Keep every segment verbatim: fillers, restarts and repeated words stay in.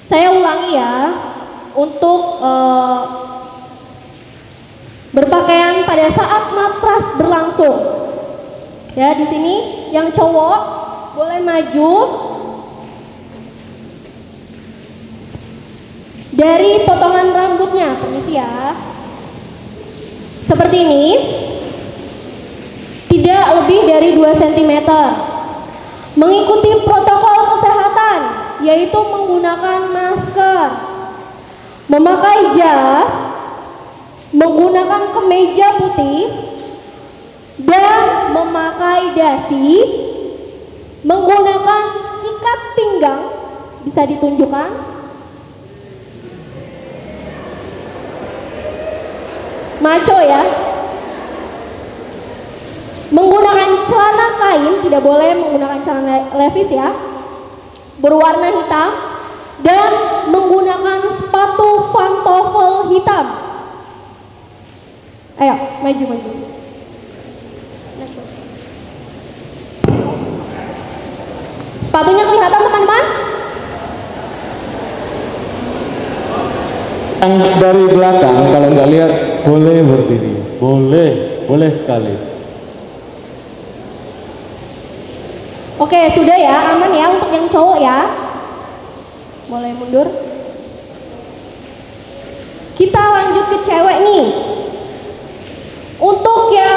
Saya ulangi ya, untuk uh, berpakaian pada saat matras berlangsung. Ya, di sini yang cowok boleh maju dari potongan rambutnya, permisi ya. Seperti ini, tidak lebih dari dua sentimeter. Mengikuti protokol kesehatan, yaitu menggunakan masker, memakai jas, menggunakan kemeja putih, dan memakai dasi, menggunakan ikat pinggang, bisa ditunjukkan. Maco ya. Menggunakan celana kain, tidak boleh menggunakan celana levis ya, berwarna hitam, dan menggunakan sepatu pantofel hitam. Ayo, maju maju. Sepatunya kelihatan teman-teman? Yang dari belakang kalau nggak lihat boleh berdiri, boleh, boleh sekali. Oke, sudah ya, aman ya untuk yang cowok ya. Boleh mundur. Kita lanjut ke cewek nih. Untuk yang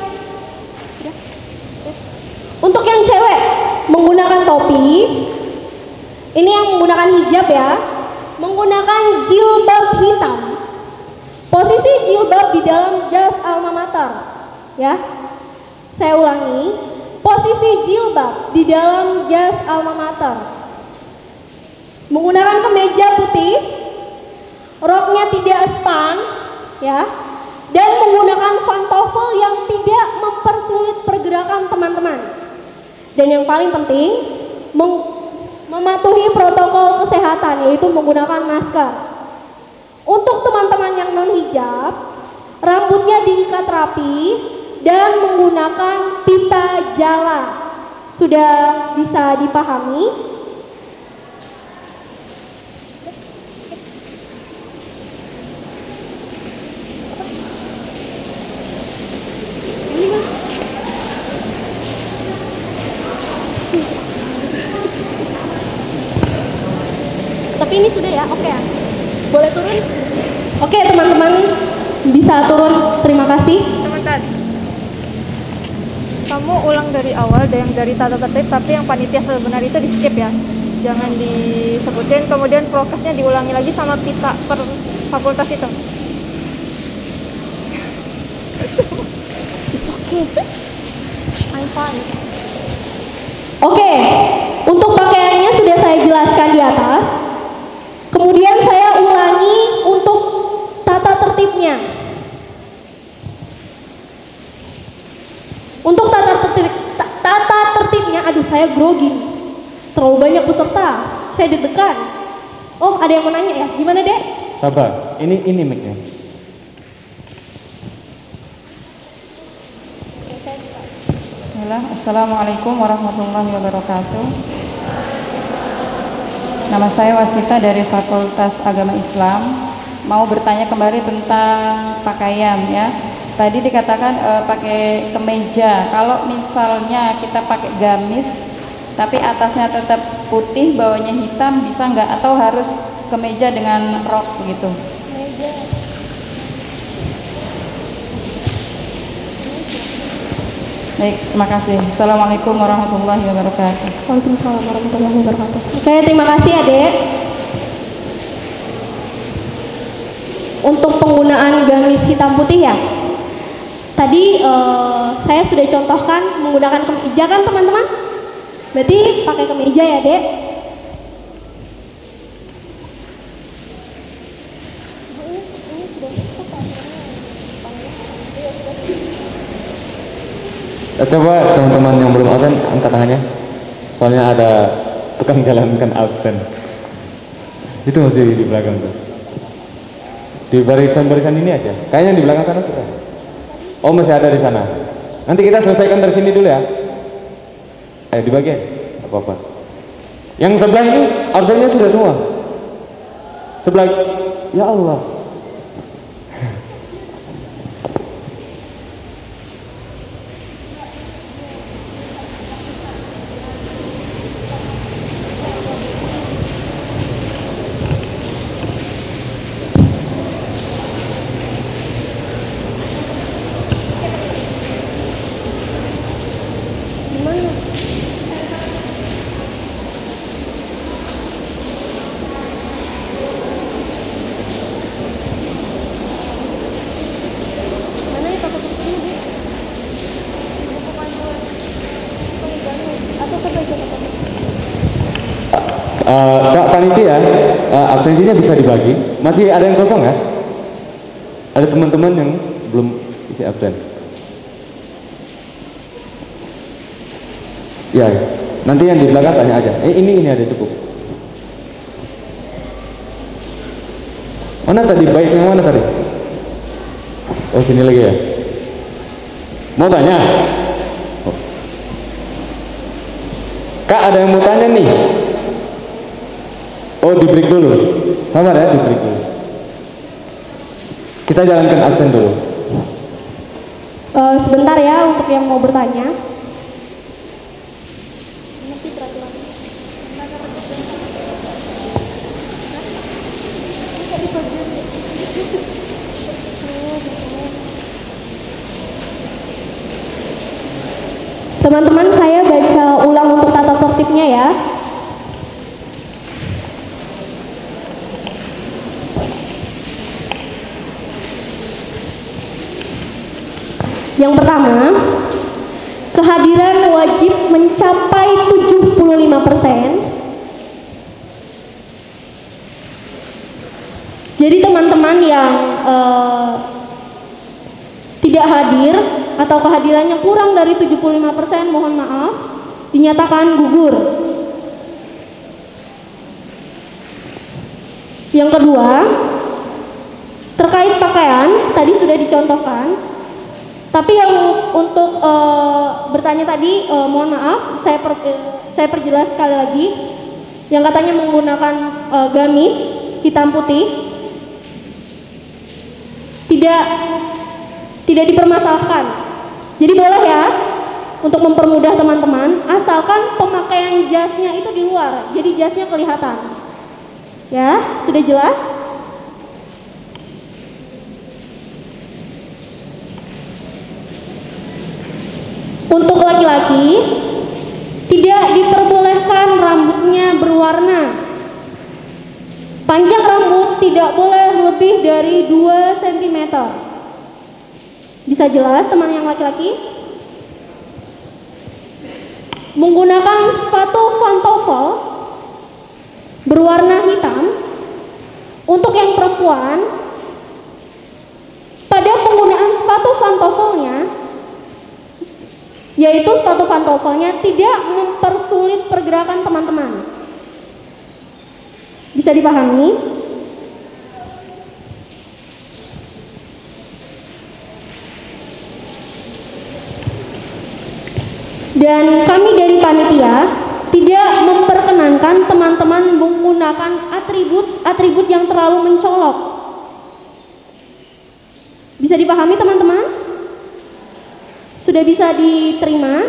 Untuk yang cewek menggunakan topi. Ini yang menggunakan hijab ya. Menggunakan jilbab hitam. Posisi jilbab di dalam jas alma mater ya. Saya ulangi. Posisi jilbab di dalam jas alma mater. Menggunakan kemeja putih, roknya tidak span, ya, dan menggunakan pantofel yang tidak mempersulit pergerakan teman-teman. Dan yang paling penting, mem mematuhi protokol kesehatan, yaitu menggunakan masker. Untuk teman-teman yang non hijab, rambutnya diikat rapi dan menggunakan pita jala. Sudah bisa dipahami? Tapi ini sudah ya, oke ya. Boleh turun? Oke teman-teman, bisa turun. Terima kasih. Teman-teman, kamu ulang dari awal, ada yang dari tata tertib, tapi yang panitia sebenarnya itu di skip ya, jangan disebutin. Kemudian prokesnya diulangi lagi sama pita per fakultas itu. It's okay. I'm fine. Oke, untuk pakaiannya sudah saya jelaskan di atas. Kemudian saya ulangi untuk tata tertibnya. Untuk tata tertib, tata tertibnya, aduh saya grogi, terlalu banyak peserta, saya deg-degan. Oh ada yang mau nanya ya, gimana dek? Sabar, ini ini mic-nya. Bismillah, Assalamualaikum warahmatullahi wabarakatuh. Nama saya Wasita dari Fakultas Agama Islam. Mau bertanya kembali tentang pakaian ya. Tadi dikatakan e, pakai kemeja. Kalau misalnya kita pakai gamis, tapi atasnya tetap putih, bawahnya hitam, bisa nggak? Atau harus kemeja dengan rok begitu? Kemeja. Baik, terima kasih. Assalamualaikum warahmatullahi wabarakatuh. Waalaikumsalam warahmatullahi wabarakatuh. Oke, terima kasih adek. Untuk penggunaan gamis hitam putih ya. Tadi uh, saya sudah contohkan menggunakan kemeja kan teman-teman? Berarti pakai kemeja ya dek. Coba teman-teman yang belum absen angkat tangannya. Soalnya ada tukang jalankan absen. Itu masih di belakang tuh. Di barisan-barisan ini aja. Kayaknya di belakang sana sudah. Oh masih ada di sana. Nanti kita selesaikan dari sini dulu ya. Ayo dibagi. Apa-apa. Yang sebelah ini absennya sudah semua. sebelah, ya Allah. Mana ya tata tertibnya, Bu? Atau sebagai apa? Uh, Kak panitia, uh, absensinya bisa dibagi. Masih ada yang kosong ya? Ada teman-teman yang belum isi absen. Ya, nanti yang di belakang tanya aja. Eh, ini ini ada cukup. Mana tadi? Baik yang mana tadi? Oh, sini lagi ya. Mau tanya? Oh. Kak, ada yang mau tanya nih? Oh, di break dulu. Sabar ya, di break dulu. Kita jalankan absen dulu. Eh, sebentar ya untuk yang mau bertanya. Masih peraturan. Teman-teman, saya baca ulang untuk tata tertibnya ya. Yang pertama, kehadiran wajib mencapai tujuh puluh lima persen. Jadi teman-teman yang eh, tidak hadir atau kehadirannya kurang dari tujuh puluh lima persen, mohon maaf, dinyatakan gugur. Yang kedua, terkait pakaian, tadi sudah dicontohkan. Tapi yang untuk e, bertanya tadi, e, mohon maaf, saya per, e, saya perjelas sekali lagi. Yang katanya menggunakan e, gamis hitam putih, tidak tidak dipermasalahkan. Jadi boleh ya, untuk mempermudah teman-teman, asalkan pemakaian jasnya itu di luar, jadi jasnya kelihatan. Ya, sudah jelas? Untuk laki-laki, tidak diperbolehkan rambutnya berwarna. Panjang rambut tidak boleh lebih dari dua sentimeter. Bisa jelas teman yang laki-laki? Menggunakan sepatu pantofel berwarna hitam. Untuk yang perempuan, pada penggunaan sepatu pantofelnya, yaitu sepatu pantofelnya tidak mempersulit pergerakan teman-teman. Bisa dipahami? Dan kami dari panitia tidak memperkenankan teman-teman menggunakan atribut-atribut yang terlalu mencolok. Bisa dipahami teman-teman? Sudah bisa diterima?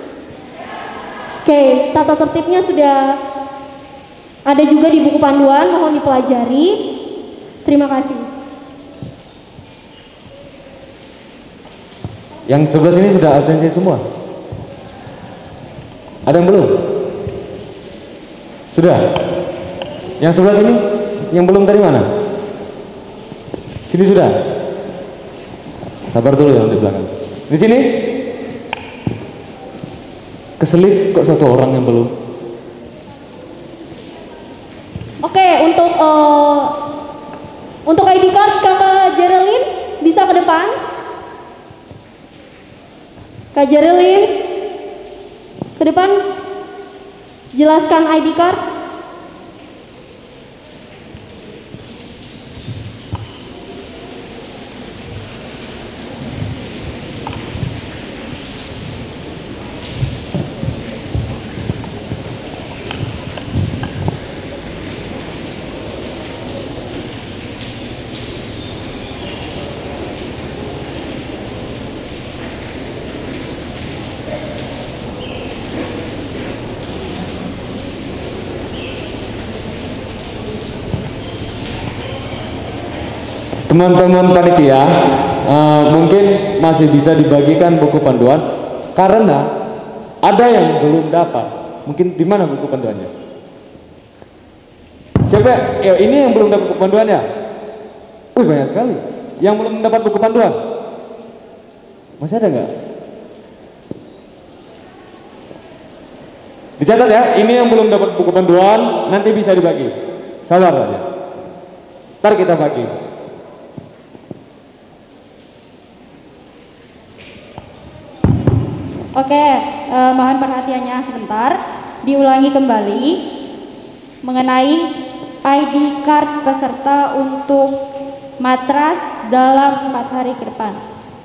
Oke, tata tertibnya sudah ada juga di buku panduan, mohon dipelajari. Terima kasih. Yang sebelah sini sudah absensi semua? Ada yang belum? Sudah? Yang sebelah sini? Yang belum tadi mana? Sini sudah? Sabar dulu yang di belakang. Di sini? Keselip kok satu orang yang belum? Oke, untuk uh, untuk I D card Kakak Jerilyn bisa ke depan. Kak Jerilyn ke depan, jelaskan I D card. teman-teman panitia uh, mungkin masih bisa dibagikan buku panduan karena ada yang belum dapat. Mungkin di mana buku panduannya? Siapa? Ya, ini yang belum dapat buku panduannya. Wih, banyak sekali yang belum mendapat buku panduan. Masih ada nggak? Dicatat ya, ini yang belum dapat buku panduan nanti bisa dibagi. Sabar aja. Ntar kita bagi. Oke, eh, mohon perhatiannya sebentar. Diulangi kembali mengenai I D card peserta untuk matras dalam empat hari ke depan.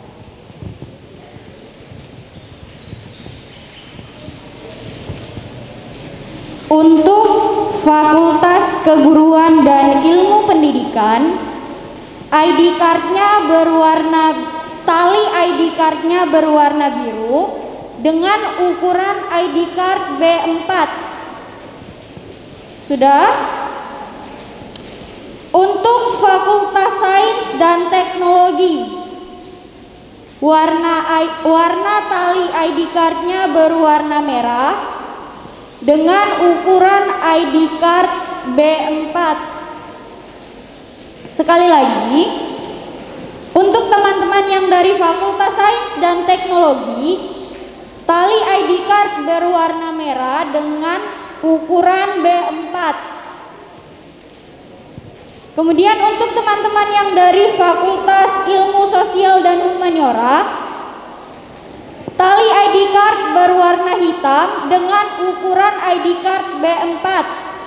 Untuk Fakultas Keguruan dan Ilmu Pendidikan, I D cardnya berwarna tali I D cardnya berwarna biru dengan ukuran I D card B empat. Sudah? Untuk Fakultas Sains dan Teknologi, warna warna tali I D cardnya berwarna merah dengan ukuran I D card B empat. Sekali lagi, untuk teman-teman yang dari Fakultas Sains dan Teknologi, tali I D card berwarna merah dengan ukuran B empat. Kemudian untuk teman-teman yang dari Fakultas Ilmu Sosial dan Humaniora, tali I D card berwarna hitam dengan ukuran I D card B empat.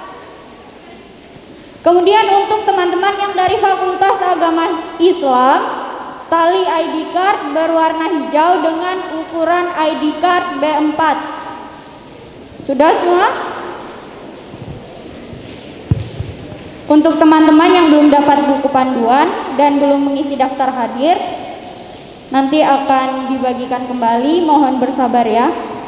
Kemudian untuk teman-teman yang dari Fakultas Agama Islam, tali I D card berwarna hijau dengan ukuran I D card B empat. Sudah semua? Untuk teman-teman yang belum dapat buku panduan dan belum mengisi daftar hadir, nanti akan dibagikan kembali, mohon bersabar ya.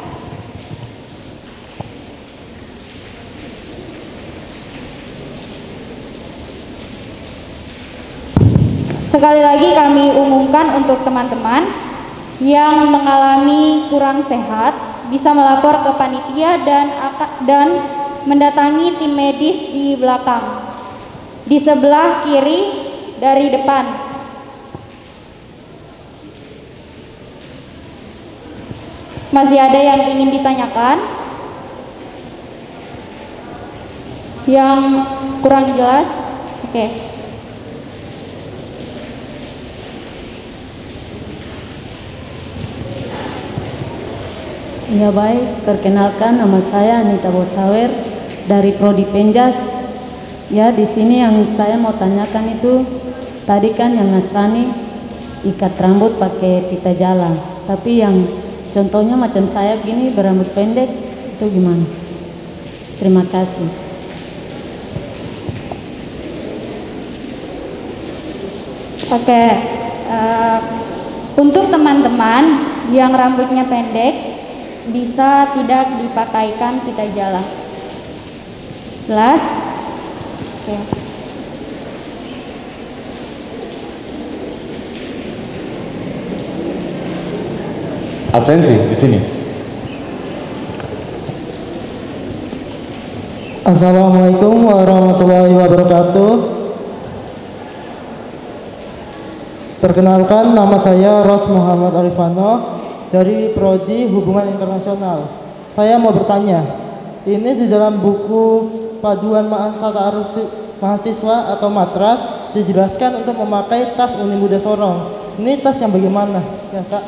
Sekali lagi kami umumkan untuk teman-teman yang mengalami kurang sehat bisa melapor ke panitia dan dan mendatangi tim medis di belakang, di sebelah kiri dari depan. Masih ada yang ingin ditanyakan? Yang kurang jelas? Oke. Ya baik, perkenalkan nama saya Anita Bosawer dari Prodi Penjas. Ya, di sini yang saya mau tanyakan itu tadi kan yang Nasrani ikat rambut pakai pita jala, tapi yang contohnya macam saya gini berambut pendek itu gimana? Terima kasih. Oke, uh, untuk teman-teman yang rambutnya pendek bisa tidak dipakaikan pita jala. Jelas? Oke. Absensi di sini. Assalamualaikum warahmatullahi wabarakatuh. Perkenalkan, nama saya Ros Muhammad Arifano dari Prodi Hubungan Internasional. Saya mau bertanya, ini di dalam buku Paduan Mahasiswa mahasiswa atau matras dijelaskan untuk memakai tas Uni Muda Sorong. Ini tas yang bagaimana ya Kak?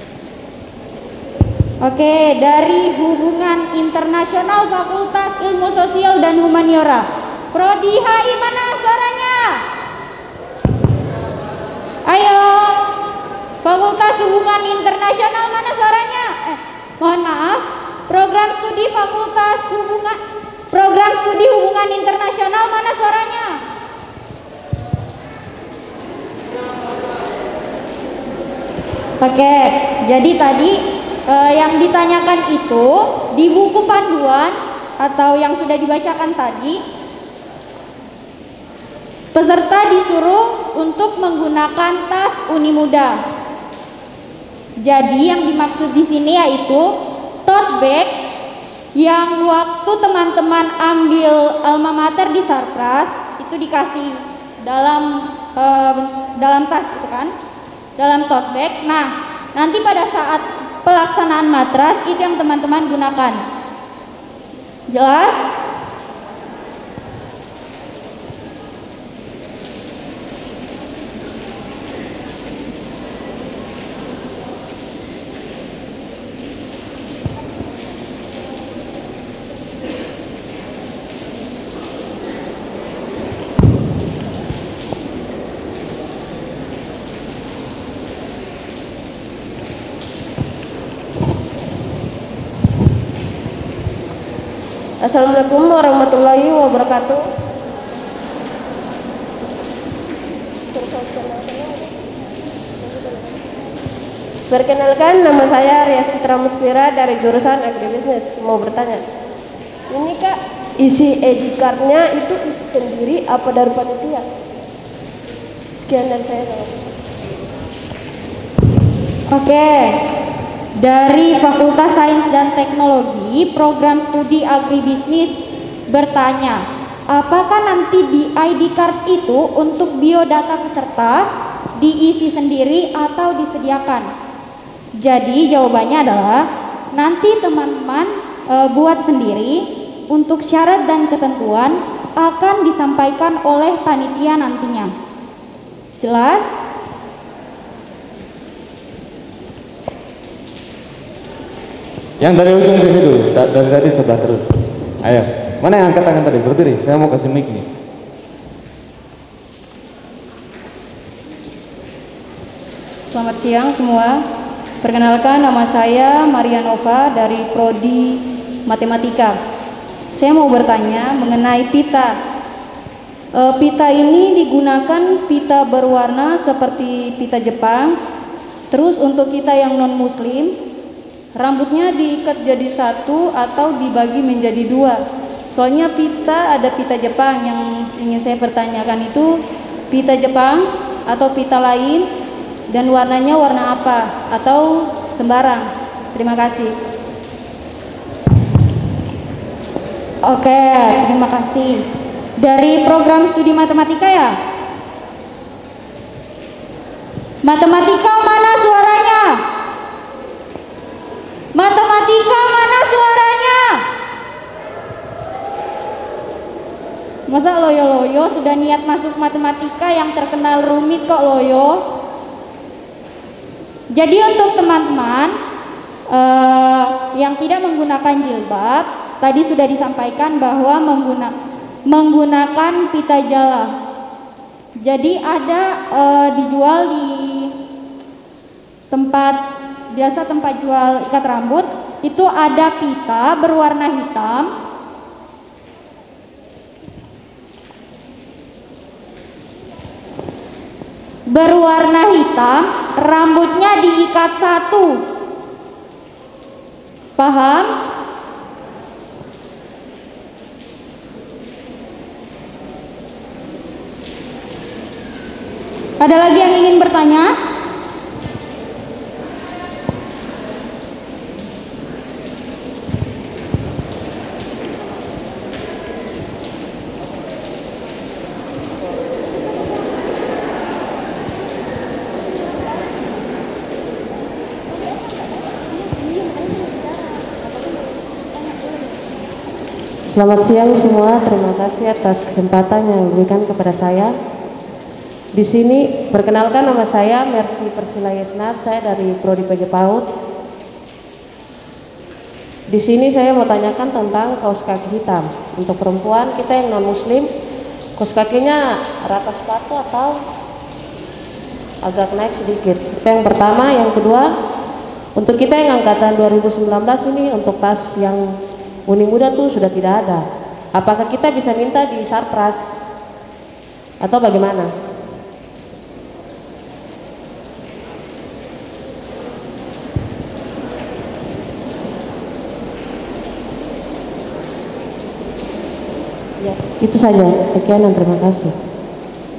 Oke, dari Hubungan Internasional Fakultas Ilmu Sosial dan Humaniora, Prodi H I mana suaranya? Ayo, Fakultas Hubungan Internasional mana suaranya? Eh, mohon maaf, program studi Fakultas Hubungan Program Studi Hubungan Internasional mana suaranya? Oke, jadi tadi eh, yang ditanyakan itu di buku panduan atau yang sudah dibacakan tadi Peserta disuruh untuk menggunakan tas uni muda. Jadi yang dimaksud di sini yaitu tote bag yang waktu teman-teman ambil alma mater di Sarpras itu dikasih dalam eh, dalam tas itu kan, dalam tote bag. Nah, nanti pada saat pelaksanaan matras itu yang teman-teman gunakan. Jelas? Assalamualaikum warahmatullahi wabarakatuh. Perkenalkan, nama saya Rias Citra Muspira dari jurusan agribisnis. Mau bertanya, ini Kak, isi E D card-nya itu isi sendiri apa dari panitia? Sekian dari saya. Oke. Dari Fakultas Sains dan Teknologi, program studi agribisnis bertanya, apakah nanti di I D card itu untuk biodata peserta diisi sendiri atau disediakan? Jadi jawabannya adalah nanti teman-teman e, buat sendiri. Untuk syarat dan ketentuan akan disampaikan oleh panitia nantinya. Jelas? Yang dari ujung sini dulu, da- dari tadi sebelah terus. Ayo, mana yang angkat tangan tadi? Berdiri, saya mau kasih mic nih. Selamat siang semua. Perkenalkan, nama saya Maria Nova dari Prodi Matematika. Saya mau bertanya mengenai pita. E, pita ini digunakan pita berwarna seperti pita Jepang. Terus untuk kita yang non muslim, rambutnya diikat jadi satu atau dibagi menjadi dua. Soalnya pita ada pita Jepang, yang ingin saya pertanyakan itu pita Jepang atau pita lain, dan warnanya warna apa atau sembarang. Terima kasih. Oke, terima kasih. Dari program studi matematika ya? Matematika mana suaranya? Matematika mana suaranya? Masa loyo-loyo sudah niat masuk matematika yang terkenal rumit kok loyo? Jadi untuk teman-teman eh, yang tidak menggunakan jilbab, tadi sudah disampaikan bahwa mengguna, menggunakan pita jala. Jadi ada eh, dijual di tempat biasa tempat jual ikat rambut, itu ada pita berwarna hitam berwarna hitam, rambutnya diikat satu. Paham? Ada lagi yang ingin bertanya? Selamat siang semua, terima kasih atas kesempatan yang diberikan kepada saya. Di sini perkenalkan, nama saya Mercy Persila Yesnat, saya dari Prodi P J PAUD. Di sini saya mau tanyakan tentang kaos kaki hitam. Untuk perempuan kita yang non muslim, kaos kakinya rata sepatu atau agak naik sedikit. Itu yang pertama. Yang kedua, untuk kita yang angkatan dua ribu sembilan belas ini, untuk tas yang uni muda tuh sudah tidak ada. Apakah kita bisa minta di Sarpras atau bagaimana? Ya, itu saja. Sekian dan terima kasih.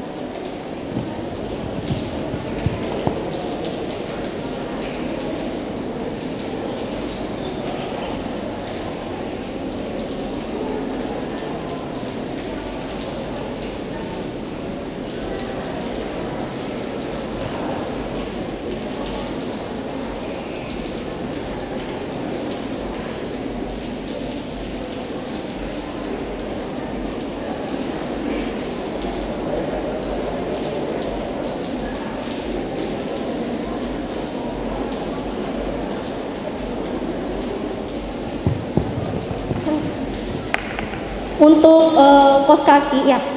Untuk uh, kos kaki ya.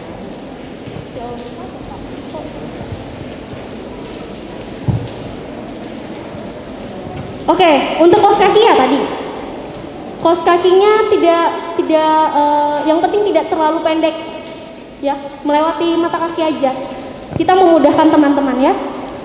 Oke, untuk kos kaki ya tadi. Kos kakinya tidak tidak uh, yang penting tidak terlalu pendek. Ya, melewati mata kaki aja. Kita memudahkan teman-teman ya.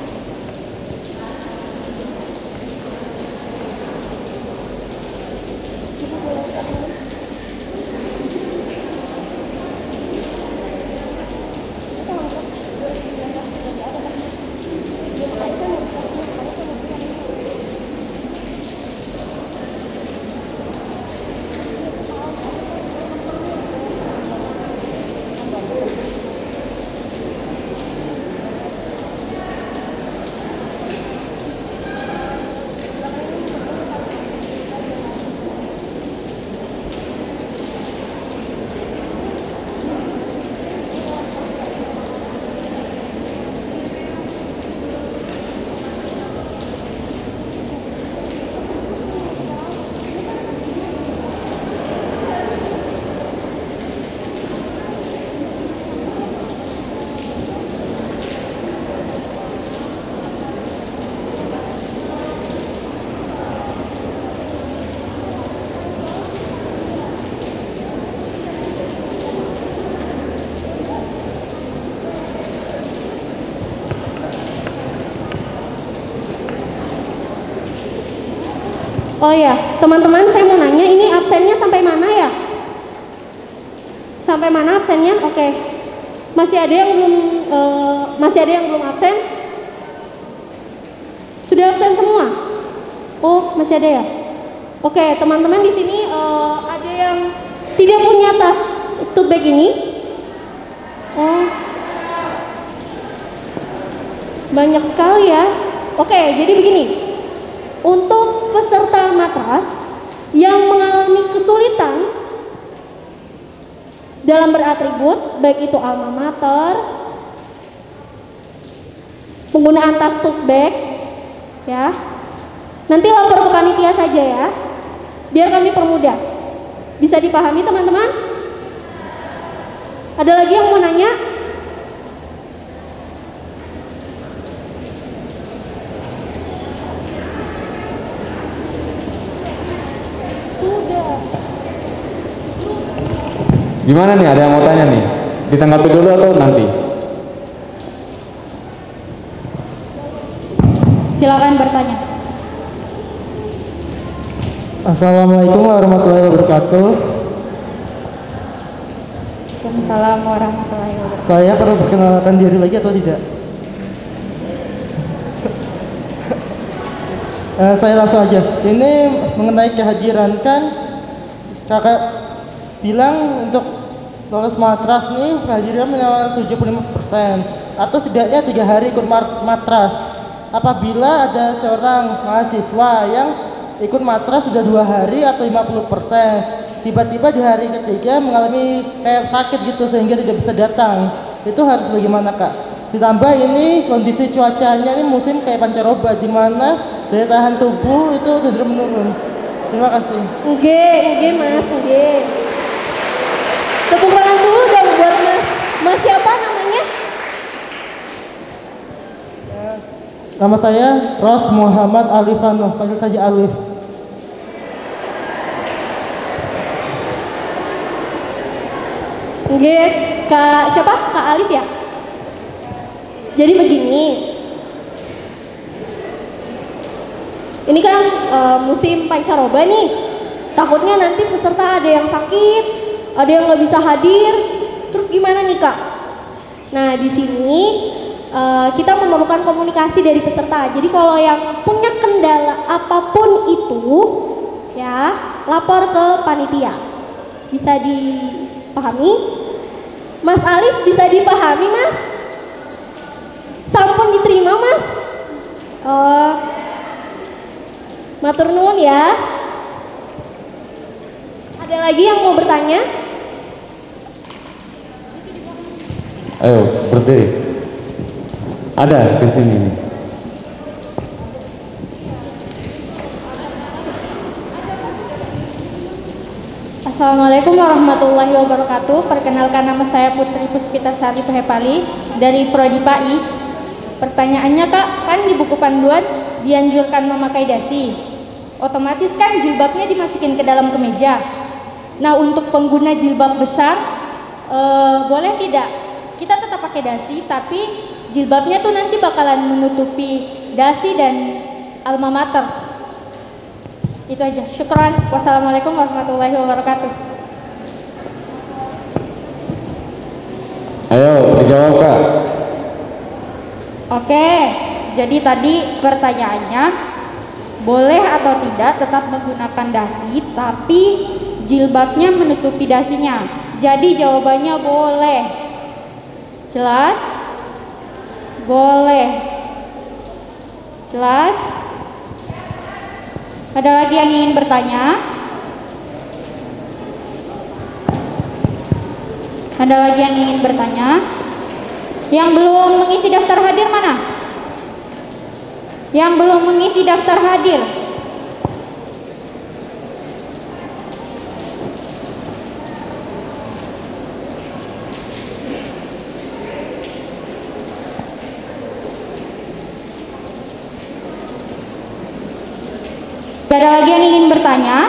Oh ya, teman-teman saya mau nanya, ini absennya sampai mana ya? Sampai mana absennya? Oke. Masih ada yang belum uh, masih ada yang belum absen? Sudah absen semua? Oh, masih ada ya? Oke, teman-teman di sini uh, ada yang tidak punya tas tote bag ini? Oh. Banyak sekali ya. Oke, jadi begini. Untuk peserta matras yang mengalami kesulitan dalam beratribut, baik itu alma mater, penggunaan tas tote bag, ya, nanti lapor ke panitia saja ya, biar kami permudah. Bisa dipahami teman-teman? Ada lagi yang mau nanya? Gimana nih, ada yang mau tanya nih? Ditanggapi dulu atau nanti? Silakan bertanya. Assalamualaikum warahmatullahi wabarakatuh. Waalaikumsalam warahmatullahi wabarakatuh. Saya perlu perkenalkan diri lagi atau tidak? uh, saya langsung aja. Ini mengenai kehadiran, kan kakak bilang untuk lolos matras nih kehadiran minimal tujuh puluh lima persen atau setidaknya tiga hari ikut matras. Apabila ada seorang mahasiswa yang ikut matras sudah dua hari atau lima puluh persen, tiba-tiba di hari ketiga mengalami kayak sakit gitu sehingga tidak bisa datang, itu harus bagaimana kak? Ditambah ini kondisi cuacanya ini musim kayak pancaroba, di mana daya tahan tubuh itu cenderung menurun. Terima kasih. Oke, oke mas, oke. Tepuk tangan dulu dong buat mas. Mas siapa namanya? Ya, nama saya Ros Muhammad Alifano, panggil saja Alif. Oke, kak siapa? Kak Alif ya? Jadi begini. Ini kan uh, musim pancaroba nih. Takutnya nanti peserta ada yang sakit, ada yang nggak bisa hadir, terus gimana nih kak? Nah di sini uh, kita memerlukan komunikasi dari peserta. Jadi kalau yang punya kendala apapun itu, ya lapor ke panitia. Bisa dipahami? Mas Alif bisa dipahami mas? Sampun diterima mas? Uh, matur nuwun ya. Ada lagi yang mau bertanya? Ayo, berdiri. Ada di sini. Assalamualaikum warahmatullahi wabarakatuh. Perkenalkan, nama saya Putri Puspitasari Pehepali dari Prodi P A I. Pertanyaannya Kak, kan di buku panduan dianjurkan memakai dasi. Otomatis kan jilbabnya dimasukin ke dalam kemeja. Nah, untuk pengguna jilbab besar, eh, boleh tidak kita tetap pakai dasi, tapi jilbabnya tuh nanti bakalan menutupi dasi dan alma mater. Itu aja. Syukran. Wassalamualaikum warahmatullahi wabarakatuh. Ayo dijawab Kak. Oke, jadi tadi pertanyaannya, boleh atau tidak tetap menggunakan dasi tapi jilbabnya menutupi dasinya. Jadi jawabannya boleh. Jelas? Boleh. Jelas? Ada lagi yang ingin bertanya? Ada lagi yang ingin bertanya? Yang belum mengisi daftar hadir mana? Yang belum mengisi daftar hadir? Tidak ada lagi yang ingin bertanya?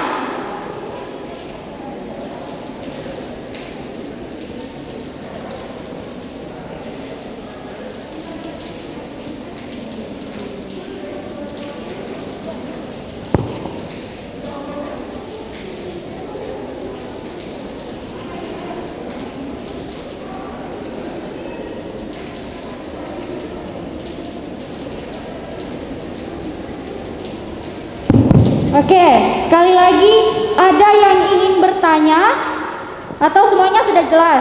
Oke, sekali lagi, ada yang ingin bertanya atau semuanya sudah jelas?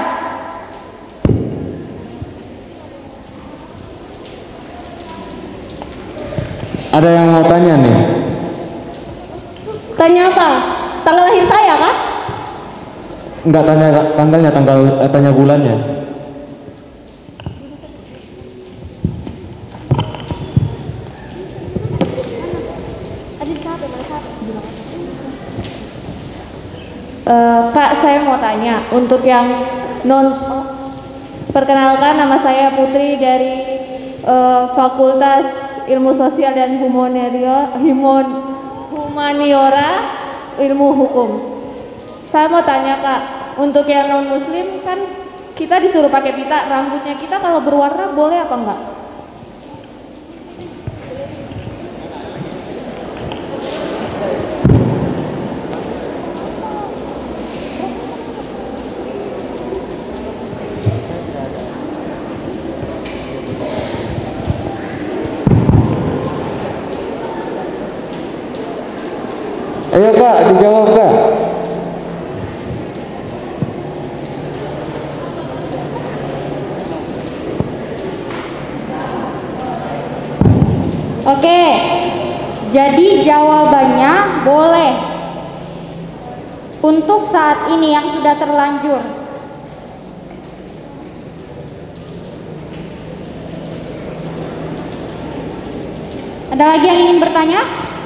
Ada yang mau tanya nih? Tanya apa? Tanggal lahir saya kah? Enggak, tanya tanggalnya, tanggal eh, tanya bulannya. Uh, Kak, saya mau tanya untuk yang non oh, perkenalkan, nama saya Putri dari uh, Fakultas Ilmu Sosial dan Humaniora, Humaniora Ilmu Hukum. Saya mau tanya Kak, untuk yang non Muslim kan kita disuruh pakai pita, rambutnya kita kalau berwarna boleh apa enggak? Ayo Kak, dijawab Kak. Oke, jadi jawabannya boleh untuk saat ini yang sudah terlanjur. Ada lagi yang ingin bertanya?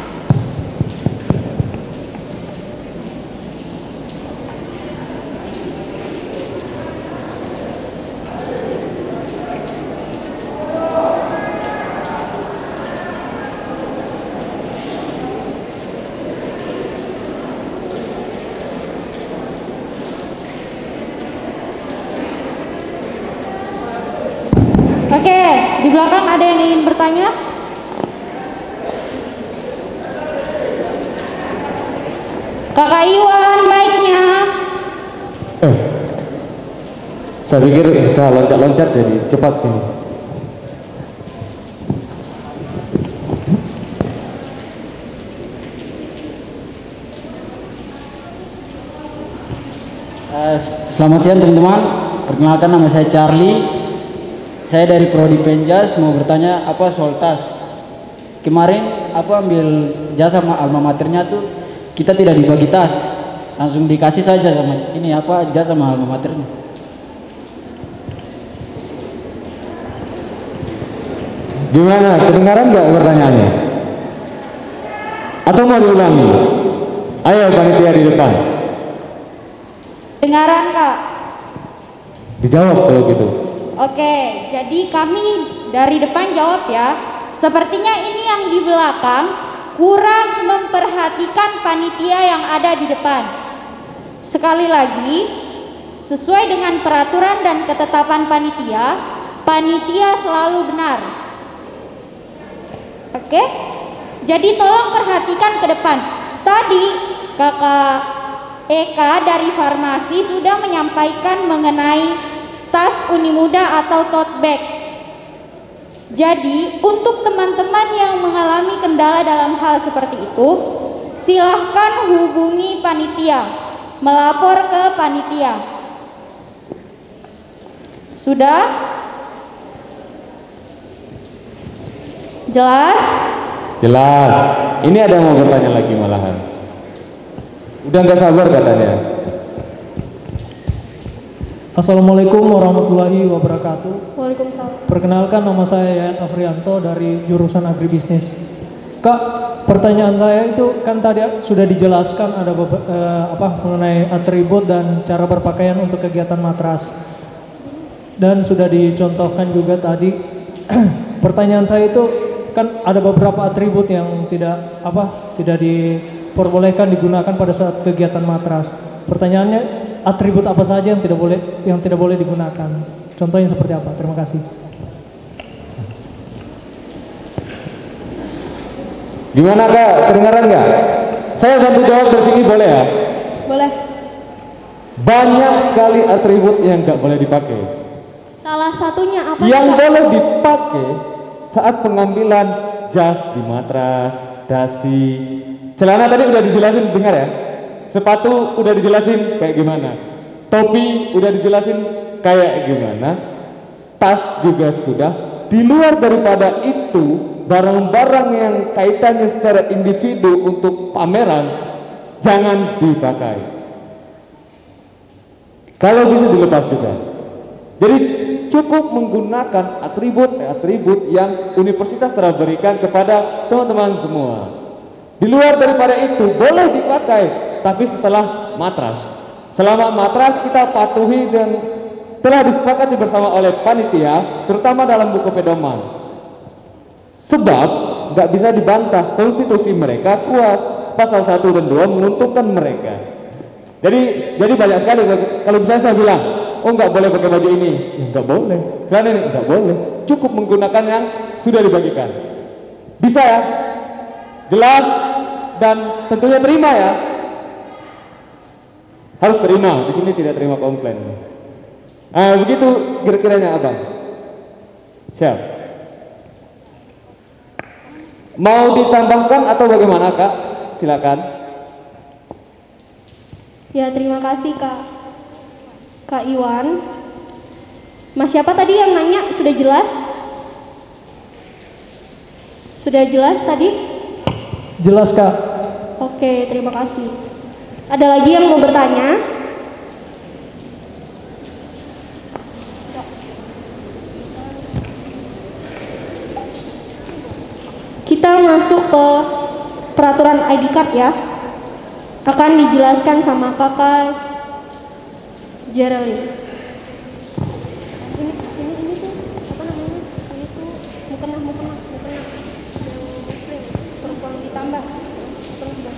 Oke, di belakang ada yang ingin bertanya? Kakak Iwan, baiknya. Eh, saya pikir bisa loncat-loncat jadi cepat sini. Uh, selamat siang teman-teman, perkenalkan nama saya Charlie. Saya dari Prodi Penjas, mau bertanya apa soal tas. Kemarin aku ambil jasa alma maternya tuh, kita tidak dibagi tas, langsung dikasih saja sama ini apa jasa sama alma maternya. Gimana? Kedengaran nggak pertanyaannya? Atau mau diulangi? Ayo panitia di depan. Dengaran Kak? Dijawab kalau gitu. Oke, jadi kami dari depan jawab ya. Sepertinya ini yang di belakang kurang memperhatikan panitia yang ada di depan. Sekali lagi, sesuai dengan peraturan dan ketetapan panitia, panitia selalu benar. Oke? Jadi tolong perhatikan ke depan. Tadi Kakak Eka dari farmasi sudah menyampaikan mengenai tas Unimuda atau tote bag. Jadi untuk teman-teman yang mengalami kendala dalam hal seperti itu, silahkan hubungi panitia, melapor ke panitia. Sudah? Jelas? Jelas. Ini ada yang mau bertanya lagi malahan. Udah nggak sabar katanya. Assalamualaikum warahmatullahi wabarakatuh. Waalaikumsalam. Perkenalkan, nama saya Yayat Afrianto dari jurusan agribisnis. Kak, pertanyaan saya itu kan tadi sudah dijelaskan ada eh, apa mengenai atribut dan cara berpakaian untuk kegiatan matras. Dan sudah dicontohkan juga tadi. Pertanyaan saya itu kan ada beberapa atribut yang tidak apa tidak diperbolehkan digunakan pada saat kegiatan matras. Pertanyaannya, atribut apa saja yang tidak boleh yang tidak boleh digunakan? Contohnya seperti apa? Terima kasih. Gimana Kak? Kedengaran nggak? Saya bantu jawab dari sini boleh ya? Boleh. Banyak sekali atribut yang nggak boleh dipakai. Salah satunya apa? Yang Kak? boleh dipakai saat pengambilan jas di matras, dasi, celana tadi udah dijelasin, dengar ya. Sepatu udah dijelasin kayak gimana. Topi udah dijelasin kayak gimana. Tas juga sudah. Di luar daripada itu, barang-barang yang kaitannya secara individu untuk pameran jangan dipakai. Kalau bisa dilepas juga. Jadi cukup menggunakan atribut-atribut yang universitas telah berikan kepada teman-teman semua. Di luar daripada itu boleh dipakai, tapi setelah matras. Selama matras kita patuhi dan telah disepakati bersama oleh panitia, terutama dalam buku pedoman. Sebab nggak bisa dibantah, konstitusi mereka kuat, pasal satu dan dua menguntungkan mereka. Jadi jadi banyak sekali kalau misalnya saya bilang, oh nggak boleh pakai baju ini, ya, nggak boleh. Karena ini nggak boleh. Cukup menggunakan yang sudah dibagikan. Bisa ya? Jelas dan tentunya terima ya. Harus terima. Di sini tidak terima komplain. Nah, begitu kira-kiranya abang. Siap. Mau ditambahkan atau bagaimana Kak? Silakan. Ya, terima kasih Kak. Kak Iwan. Mas siapa tadi yang nanya? Sudah jelas? Sudah jelas tadi? Jelas Kak. Oke, terima kasih. Ada lagi yang mau bertanya? Kita masuk ke peraturan I D card ya. Akan dijelaskan sama Kakak Geraldine. Ini, ini, ini tuh apa namanya? Ini tuh mukena, mukena, mukena yang muslim, perempuan ditambah. Perempuan.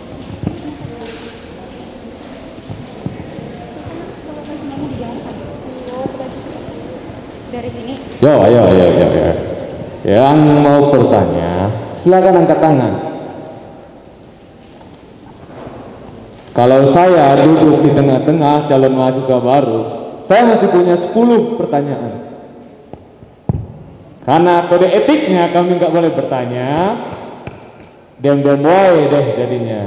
Dari sini. Yo, ayo, ayo, ayo, ayo. Yang mau bertanya, silakan angkat tangan. Kalau saya duduk di tengah-tengah calon mahasiswa baru, saya masih punya sepuluh pertanyaan. Karena kode etiknya kami nggak boleh bertanya, diam-diam wae deh jadinya.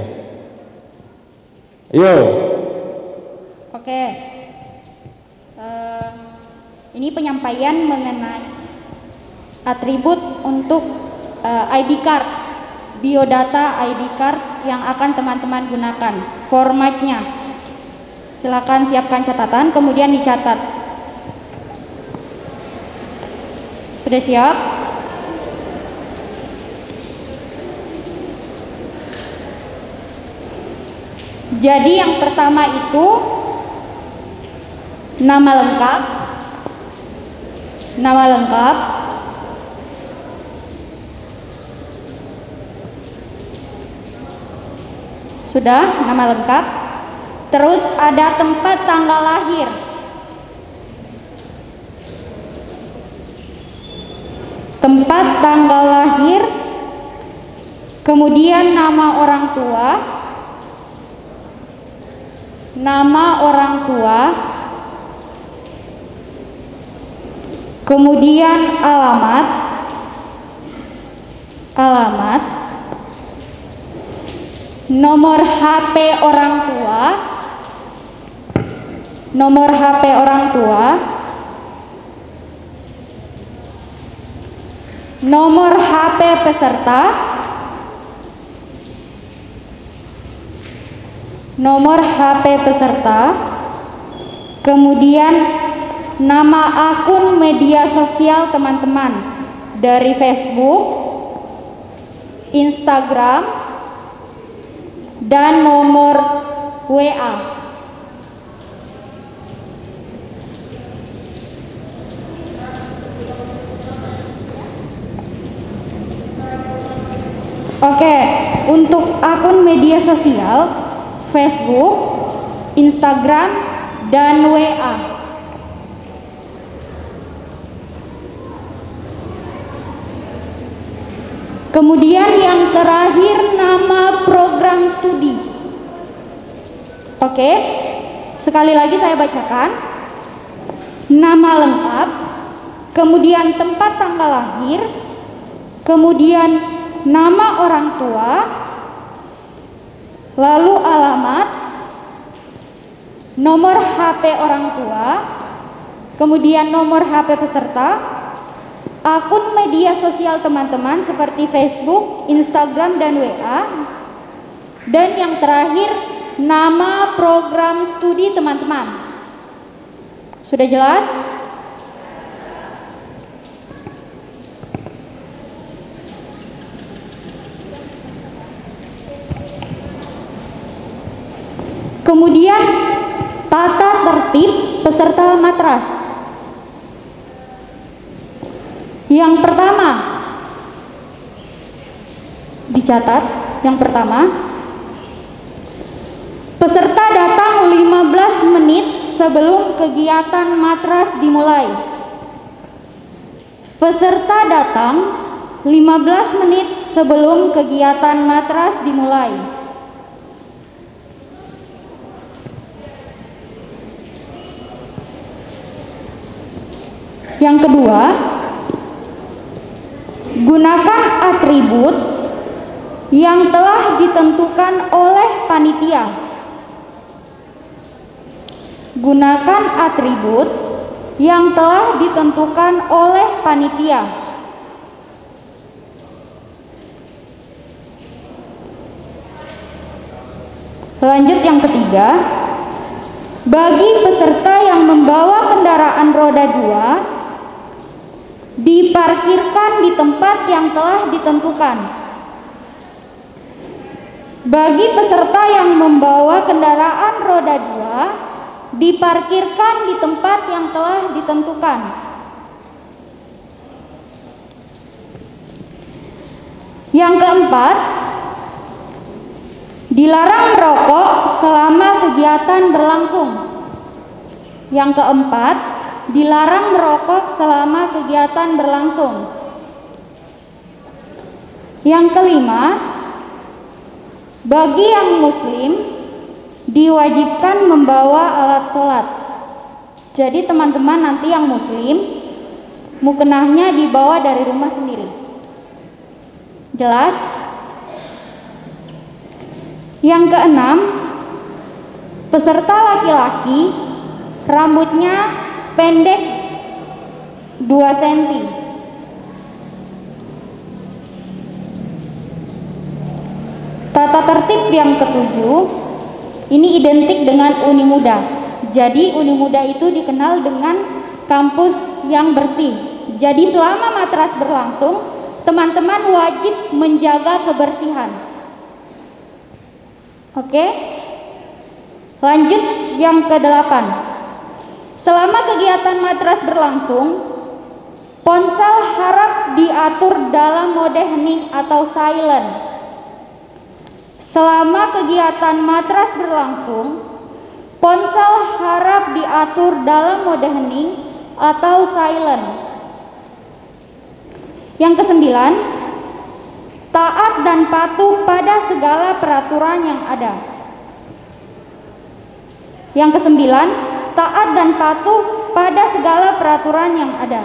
Yo. Oke. Uh, ini penyampaian mengenai atribut untuk uh, I D card, biodata I D card yang akan teman-teman gunakan. Formatnya, silakan siapkan catatan, kemudian dicatat. Sudah siap? Jadi yang pertama itu Nama lengkap. Nama lengkap. Sudah, nama lengkap. Terus ada tempat tanggal lahir. Tempat tanggal lahir. Kemudian nama orang tua. Nama orang tua. Kemudian alamat. Alamat. Nomor H P orang tua. Nomor H P orang tua. Nomor H P peserta. Nomor H P peserta. Kemudian nama akun media sosial teman-teman dari Facebook, Instagram, dan nomor W A. Oke, untuk akun media sosial Facebook, Instagram, dan W A. Kemudian yang terakhir nama program studi. Oke, sekali lagi saya bacakan. Nama lengkap, kemudian tempat tanggal lahir, kemudian nama orang tua, lalu alamat, nomor H P orang tua, kemudian nomor H P peserta, akun media sosial teman-teman seperti Facebook, Instagram, dan W A, dan yang terakhir nama program studi teman-teman. Sudah jelas? Kemudian tata tertib peserta matras. Yang pertama, dicatat, yang pertama, peserta datang lima belas menit sebelum kegiatan matras dimulai. Peserta datang lima belas menit sebelum kegiatan matras dimulai. Yang kedua, gunakan atribut yang telah ditentukan oleh panitia. Gunakan atribut yang telah ditentukan oleh panitia. Lanjut yang ketiga, bagi peserta yang membawa kendaraan roda dua, diparkirkan di tempat yang telah ditentukan. Bagi peserta yang membawa kendaraan roda dua, diparkirkan di tempat yang telah ditentukan. Yang keempat, dilarang merokok selama kegiatan berlangsung. Yang keempat, dilarang merokok selama kegiatan berlangsung. Yang kelima, bagi yang muslim diwajibkan membawa alat sholat. Jadi teman-teman nanti yang muslim mukenahnya dibawa dari rumah sendiri. Jelas? Yang keenam, peserta laki-laki rambutnya pendek dua sentimeter. Tata tertib yang ketujuh, ini identik dengan Uni Muda. Jadi Uni Muda itu dikenal dengan kampus yang bersih. Jadi selama matras berlangsung, teman-teman wajib menjaga kebersihan. Oke? Lanjut yang kedelapan. Selama kegiatan matras berlangsung, ponsel harap diatur dalam mode hening atau silent. Selama kegiatan matras berlangsung, ponsel harap diatur dalam mode hening atau silent. Yang kesembilan, taat dan patuh pada segala peraturan yang ada. Yang kesembilan, taat dan patuh pada segala peraturan yang ada.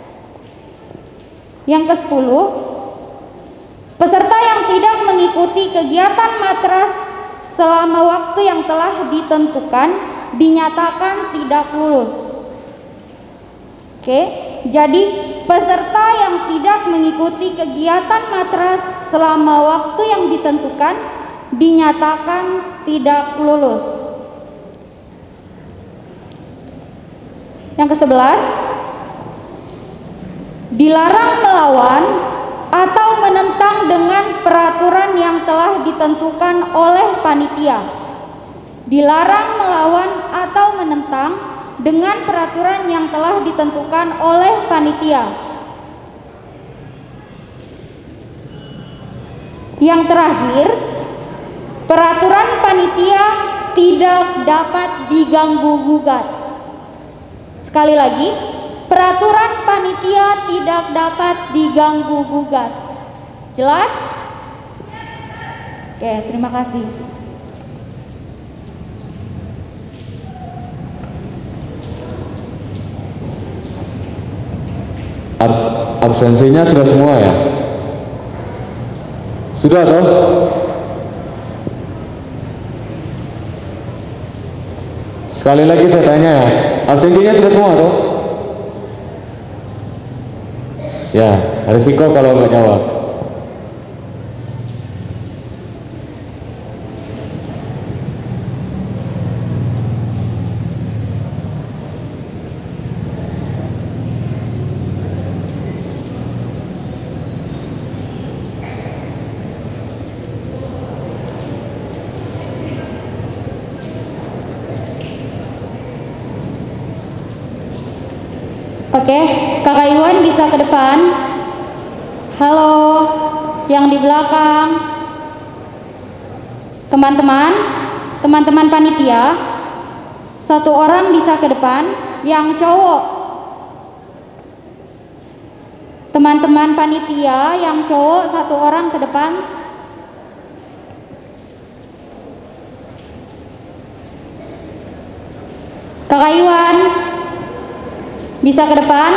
Yang kesepuluh, peserta yang tidak mengikuti kegiatan matras selama waktu yang telah ditentukan dinyatakan tidak lulus. Oke, jadi peserta yang tidak mengikuti kegiatan matras selama waktu yang ditentukan dinyatakan tidak lulus. Yang kesebelas, dilarang melawan atau menentang dengan peraturan yang telah ditentukan oleh panitia. Dilarang melawan atau menentang dengan peraturan yang telah ditentukan oleh panitia. Yang terakhir, peraturan panitia tidak dapat diganggu-gugat. Sekali lagi, peraturan panitia tidak dapat diganggu-gugat. Jelas? Oke, terima kasih. Abs absensinya sudah semua ya? Sudah toh? Sekali lagi saya tanya ya, absensinya sudah semua toh? Ya, risiko kalau nggak jawab. Oke, Kakak Iwan bisa ke depan. Halo, yang di belakang. Teman-teman, teman-teman panitia, satu orang bisa ke depan, yang cowok. Teman-teman panitia, yang cowok satu orang ke depan. Kakak Iwan bisa ke depan.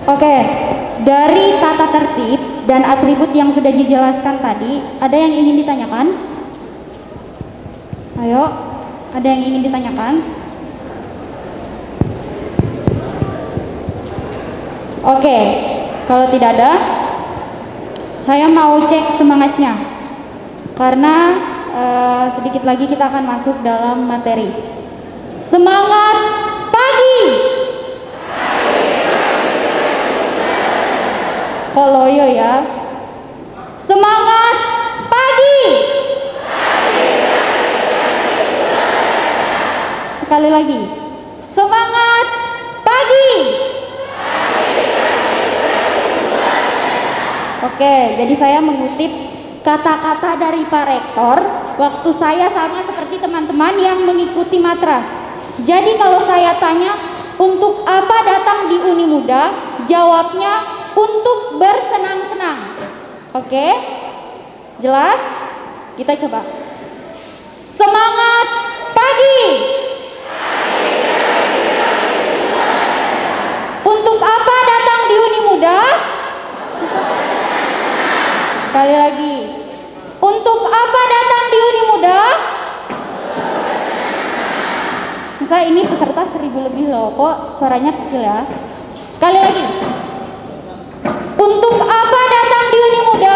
Oke, dari tata tertib dan atribut yang sudah dijelaskan tadi, ada yang ingin ditanyakan? Ayo, ada yang ingin ditanyakan? Oke, kalau tidak ada, saya mau cek semangatnya, karena eh, sedikit lagi kita akan masuk dalam materi. Semangat pagi! Kok loyo ya? Semangat pagi! Sekali lagi, semangat pagi! Oke, jadi saya mengutip kata-kata dari Pak Rektor waktu saya sama seperti teman-teman yang mengikuti matras. Jadi kalau saya tanya untuk apa datang di Uni Muda, jawabnya untuk bersenang-senang. Oke, jelas? Kita coba. Semangat pagi! Untuk apa datang di Uni Muda? Sekali lagi. Untuk apa datang di Uni Muda? Saya ini peserta seribu lebih loh, kok suaranya kecil ya. Sekali lagi. Untuk apa datang di Uni Muda?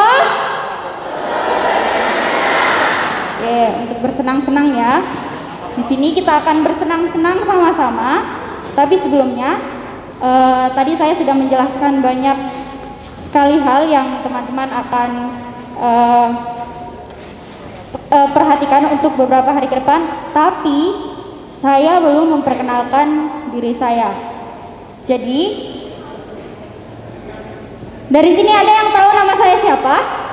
Oke, untuk bersenang-senang ya. Di sini kita akan bersenang-senang sama-sama. Tapi sebelumnya, eh, tadi saya sudah menjelaskan banyak sekali hal yang teman-teman akan eh, eh, perhatikan untuk beberapa hari ke depan. Tapi saya belum memperkenalkan diri saya. Jadi dari sini ada yang tahu nama saya siapa?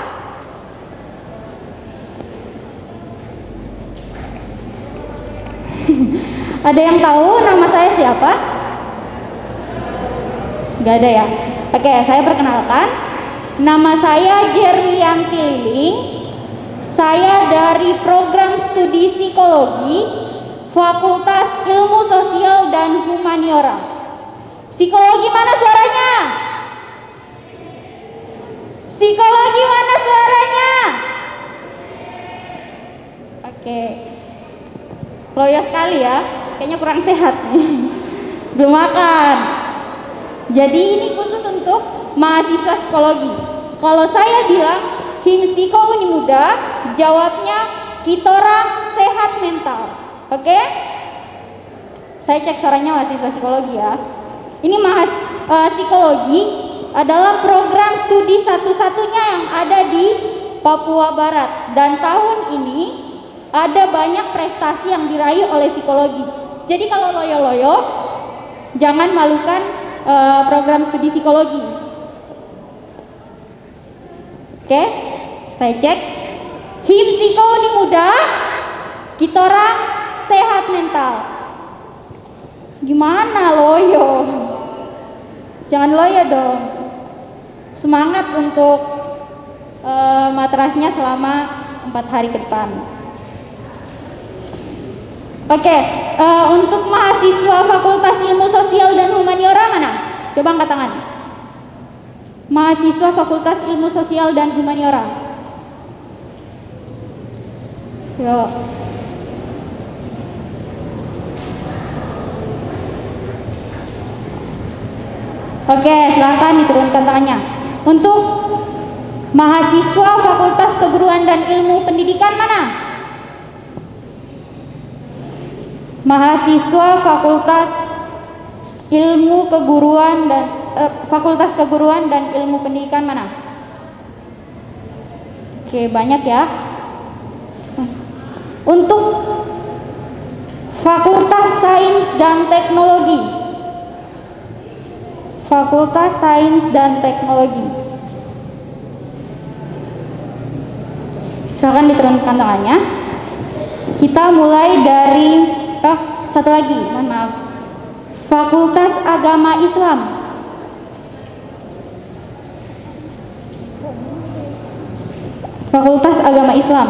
Ada yang tahu nama saya siapa? Gak ada ya? Oke, saya perkenalkan. Nama saya Jerlianti Liling. Saya dari program studi psikologi Fakultas Ilmu Sosial dan Humaniora. Psikologi mana suaranya? Psikologi mana suaranya? Oke, loyo sekali ya, kayaknya kurang sehat nih. Belum makan. Jadi ini khusus untuk mahasiswa psikologi. Kalau saya bilang Himsiko Uni Muda, jawabnya kitorang sehat mental. Oke? Saya cek suaranya mahasiswa psikologi ya. Ini mahas uh, psikologi adalah program studi satu-satunya yang ada di Papua Barat, dan tahun ini ada banyak prestasi yang diraih oleh psikologi. Jadi kalau loyo-loyo, jangan malukan uh, program studi psikologi. Oke, saya cek. Himsiko Uni Muda, kitorang sehat mental. Gimana loyo? Jangan loyo dong. Semangat untuk uh, matrasnya selama empat hari ke depan. Oke, uh, untuk mahasiswa Fakultas Ilmu Sosial dan Humaniora mana? Coba angkat tangan. Mahasiswa Fakultas Ilmu Sosial dan Humaniora. Yuk. Oke, silakan diturunkan tangannya. Untuk mahasiswa Fakultas Keguruan dan Ilmu Pendidikan mana? Mahasiswa Fakultas Ilmu Keguruan dan eh, Fakultas Keguruan dan Ilmu Pendidikan mana? Oke, banyak ya. Untuk Fakultas Sains dan Teknologi. Fakultas Sains dan Teknologi. Silakan diturunkan tangannya. Kita mulai dari oh, satu lagi, mohon maaf. Fakultas Agama Islam. Fakultas Agama Islam.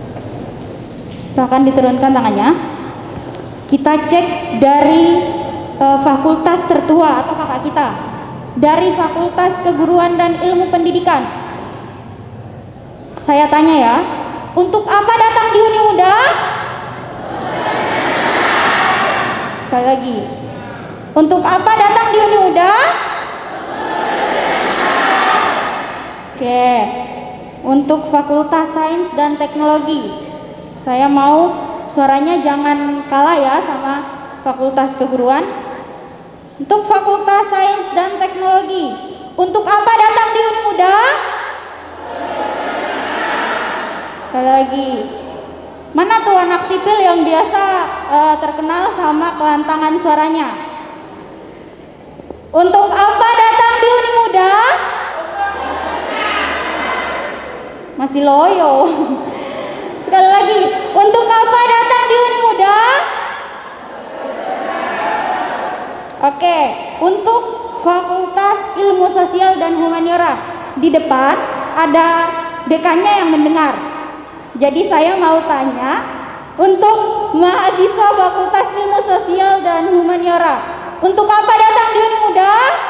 Silakan diturunkan tangannya. Kita cek dari eh, fakultas tertua atau kakak kita dari Fakultas Keguruan dan Ilmu Pendidikan. Saya tanya ya, untuk apa datang di Uni Muda? Sekali lagi, untuk apa datang di Uni Muda? Oke, untuk Fakultas Sains dan Teknologi, saya mau suaranya jangan kalah ya sama Fakultas Keguruan. Untuk Fakultas Sains dan Teknologi, untuk apa datang di Uni Muda? Sekali lagi, mana tuh anak sipil yang biasa uh, terkenal sama kelantangan suaranya? Untuk apa datang di Uni Muda? Masih loyo. Sekali lagi, untuk apa datang di Uni Muda? Oke, untuk Fakultas Ilmu Sosial dan Humaniora, di depan ada dekannya yang mendengar. Jadi saya mau tanya, untuk mahasiswa Fakultas Ilmu Sosial dan Humaniora, untuk apa datang di Uni Muda?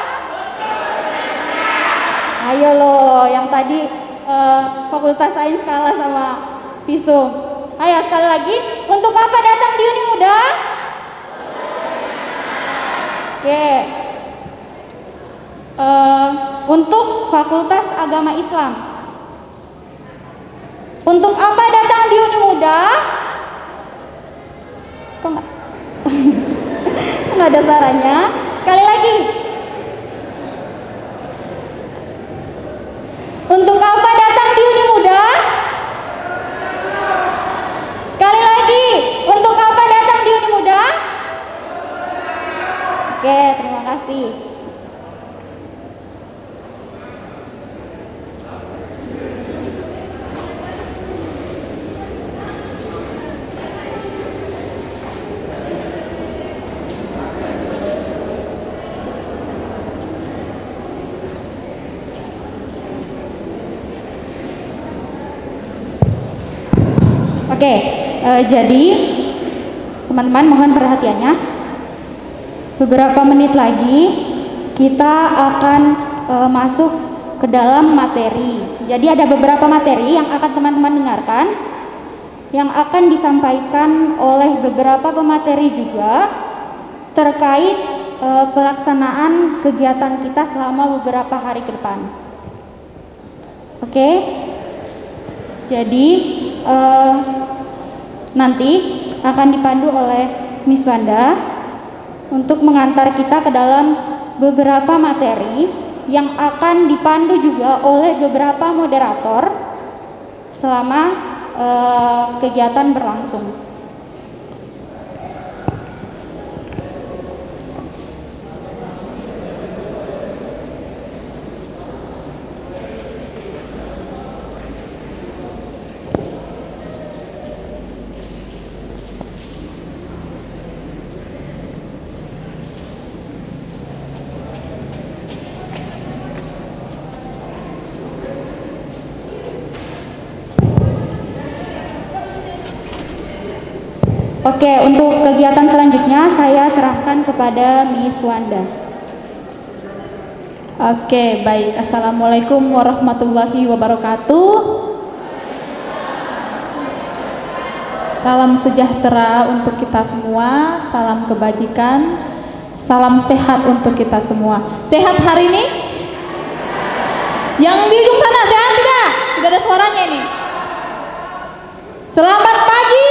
Ayo loh, yang tadi uh, Fakultas Sains kalah sama Visum. Ayo sekali lagi, untuk apa datang di Uni Muda? Oke, uh, untuk Fakultas Agama Islam, untuk apa datang di Uni Muda? Kok nggak nggak ada suaranya? Sekali lagi, untuk apa datang di Uni Muda? Sekali lagi, untuk apa datang di Uni Muda? Oke, terima kasih. Oke, eh, jadi teman-teman mohon perhatiannya. Beberapa menit lagi kita akan e, masuk ke dalam materi. Jadi ada beberapa materi yang akan teman-teman dengarkan, yang akan disampaikan oleh beberapa pemateri juga terkait e, pelaksanaan kegiatan kita selama beberapa hari ke depan. Oke, jadi e, nanti akan dipandu oleh Miss Wanda untuk mengantar kita ke dalam beberapa materi yang akan dipandu juga oleh beberapa moderator selama eh, kegiatan berlangsung. Oke, untuk kegiatan selanjutnya saya serahkan kepada Miss Wanda. Oke, baik. Assalamualaikum warahmatullahi wabarakatuh. Salam sejahtera untuk kita semua, salam kebajikan, salam sehat untuk kita semua. Sehat hari ini? Yang di ujung sana sehat tidak? Tidak ada suaranya ini. Selamat pagi.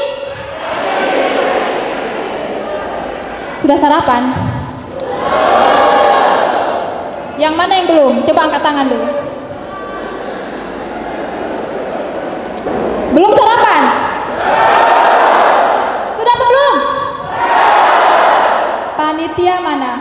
Sudah sarapan? Yang mana yang belum? Coba angkat tangan dulu. Belum sarapan? Sudah atau belum? Panitia mana?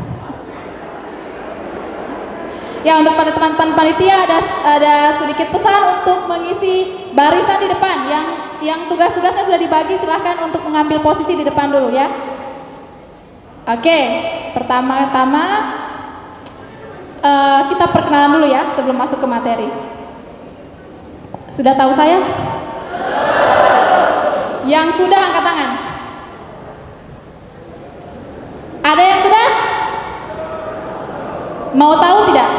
Ya, untuk pada teman-teman panitia ada ada sedikit pesan untuk mengisi barisan di depan. Yang yang tugas-tugasnya sudah dibagi, silahkan untuk mengambil posisi di depan dulu ya. Oke, pertama-tama uh, kita perkenalan dulu ya sebelum masuk ke materi. Sudah tahu saya? Yang sudah angkat tangan. Ada yang sudah? Mau tahu tidak?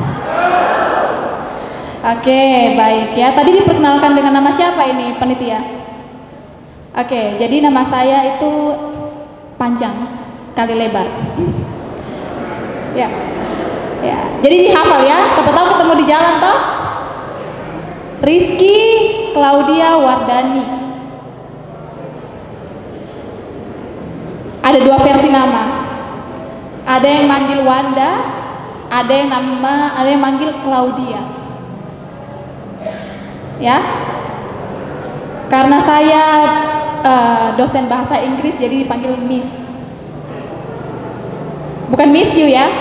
Oke, baik ya. Tadi diperkenalkan dengan nama siapa ini panitia? Oke, jadi nama saya itu panjang kali lebar. Ya, ya. Jadi dihafal ya. Siapa tahu ketemu di jalan toh? Rizky Claudia Wardani. Ada dua versi nama. Ada yang manggil Wanda, ada yang nama, ada yang manggil Claudia. Ya, karena saya uh, dosen bahasa Inggris jadi dipanggil Miss, bukan Miss you ya.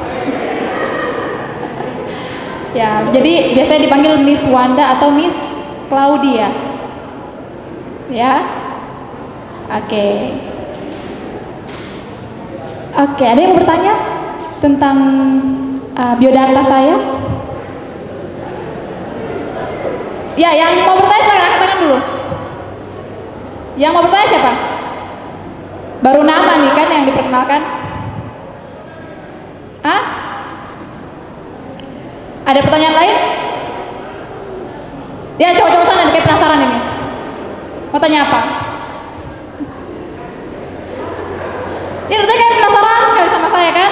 Ya, jadi biasanya dipanggil Miss Wanda atau Miss Claudia. Ya, oke, oke. Ada yang mau bertanya tentang uh, biodata saya? Ya, yang mau bertanya silahkan angkat tangan dulu. Yang mau bertanya siapa? Baru nama nih kan yang diperkenalkan. Hah? Ada pertanyaan lain? Ya, cowok-cowok sana kayak penasaran ini. Mau tanya apa? Ya, udah kayak penasaran sekali sama saya kan?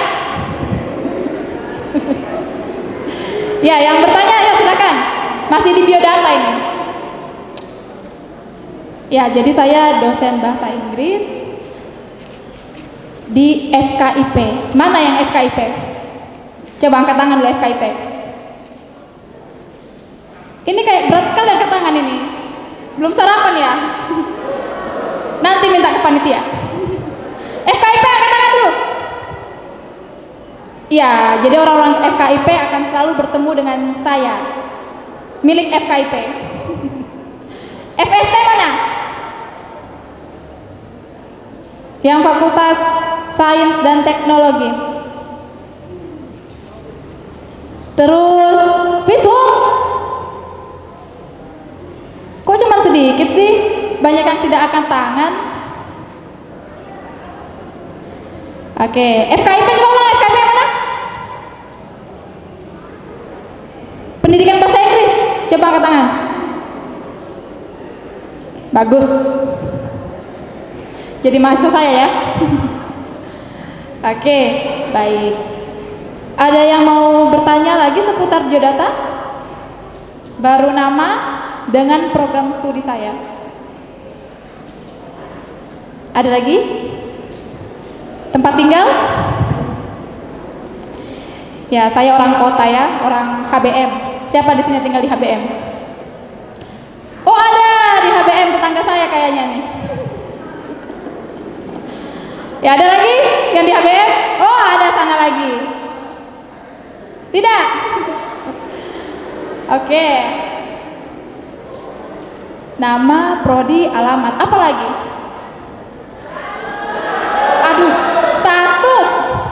Ya, yang bertanya ya silakan. Masih di biodata ini. Ya, jadi saya dosen bahasa Inggris di F K I P. Mana yang F K I P? Coba angkat tangan dulu F K I P. Ini kayak berat sekali angkat tangan ini. Belum sarapan ya? Nanti minta ke panitia. F K I P angkat tangan dulu. Ya, jadi orang-orang F K I P akan selalu bertemu dengan saya. Milik F K I P. F S T mana? Yang Fakultas Sains dan Teknologi. Terus Visum. Kok cuma sedikit sih? Banyak yang tidak akan tangan. Oke, F K I P coba ulang. F K I P yang mana? Pendidikan bahasa Inggris. Coba angkat tangan. Bagus. Jadi mahasiswa saya ya. Oke, baik. Ada yang mau bertanya lagi seputar biodata? Baru nama dengan program studi saya. Ada lagi? Tempat tinggal? Ya, saya orang kota ya, orang H B M. Siapa di sini tinggal di H B M? Oh, ada di H B M tetangga saya kayaknya nih. Ya, ada lagi yang di H B M? Oh, ada sana lagi. Tidak? Oke. Nama, prodi, alamat, apa lagi? Aduh, status.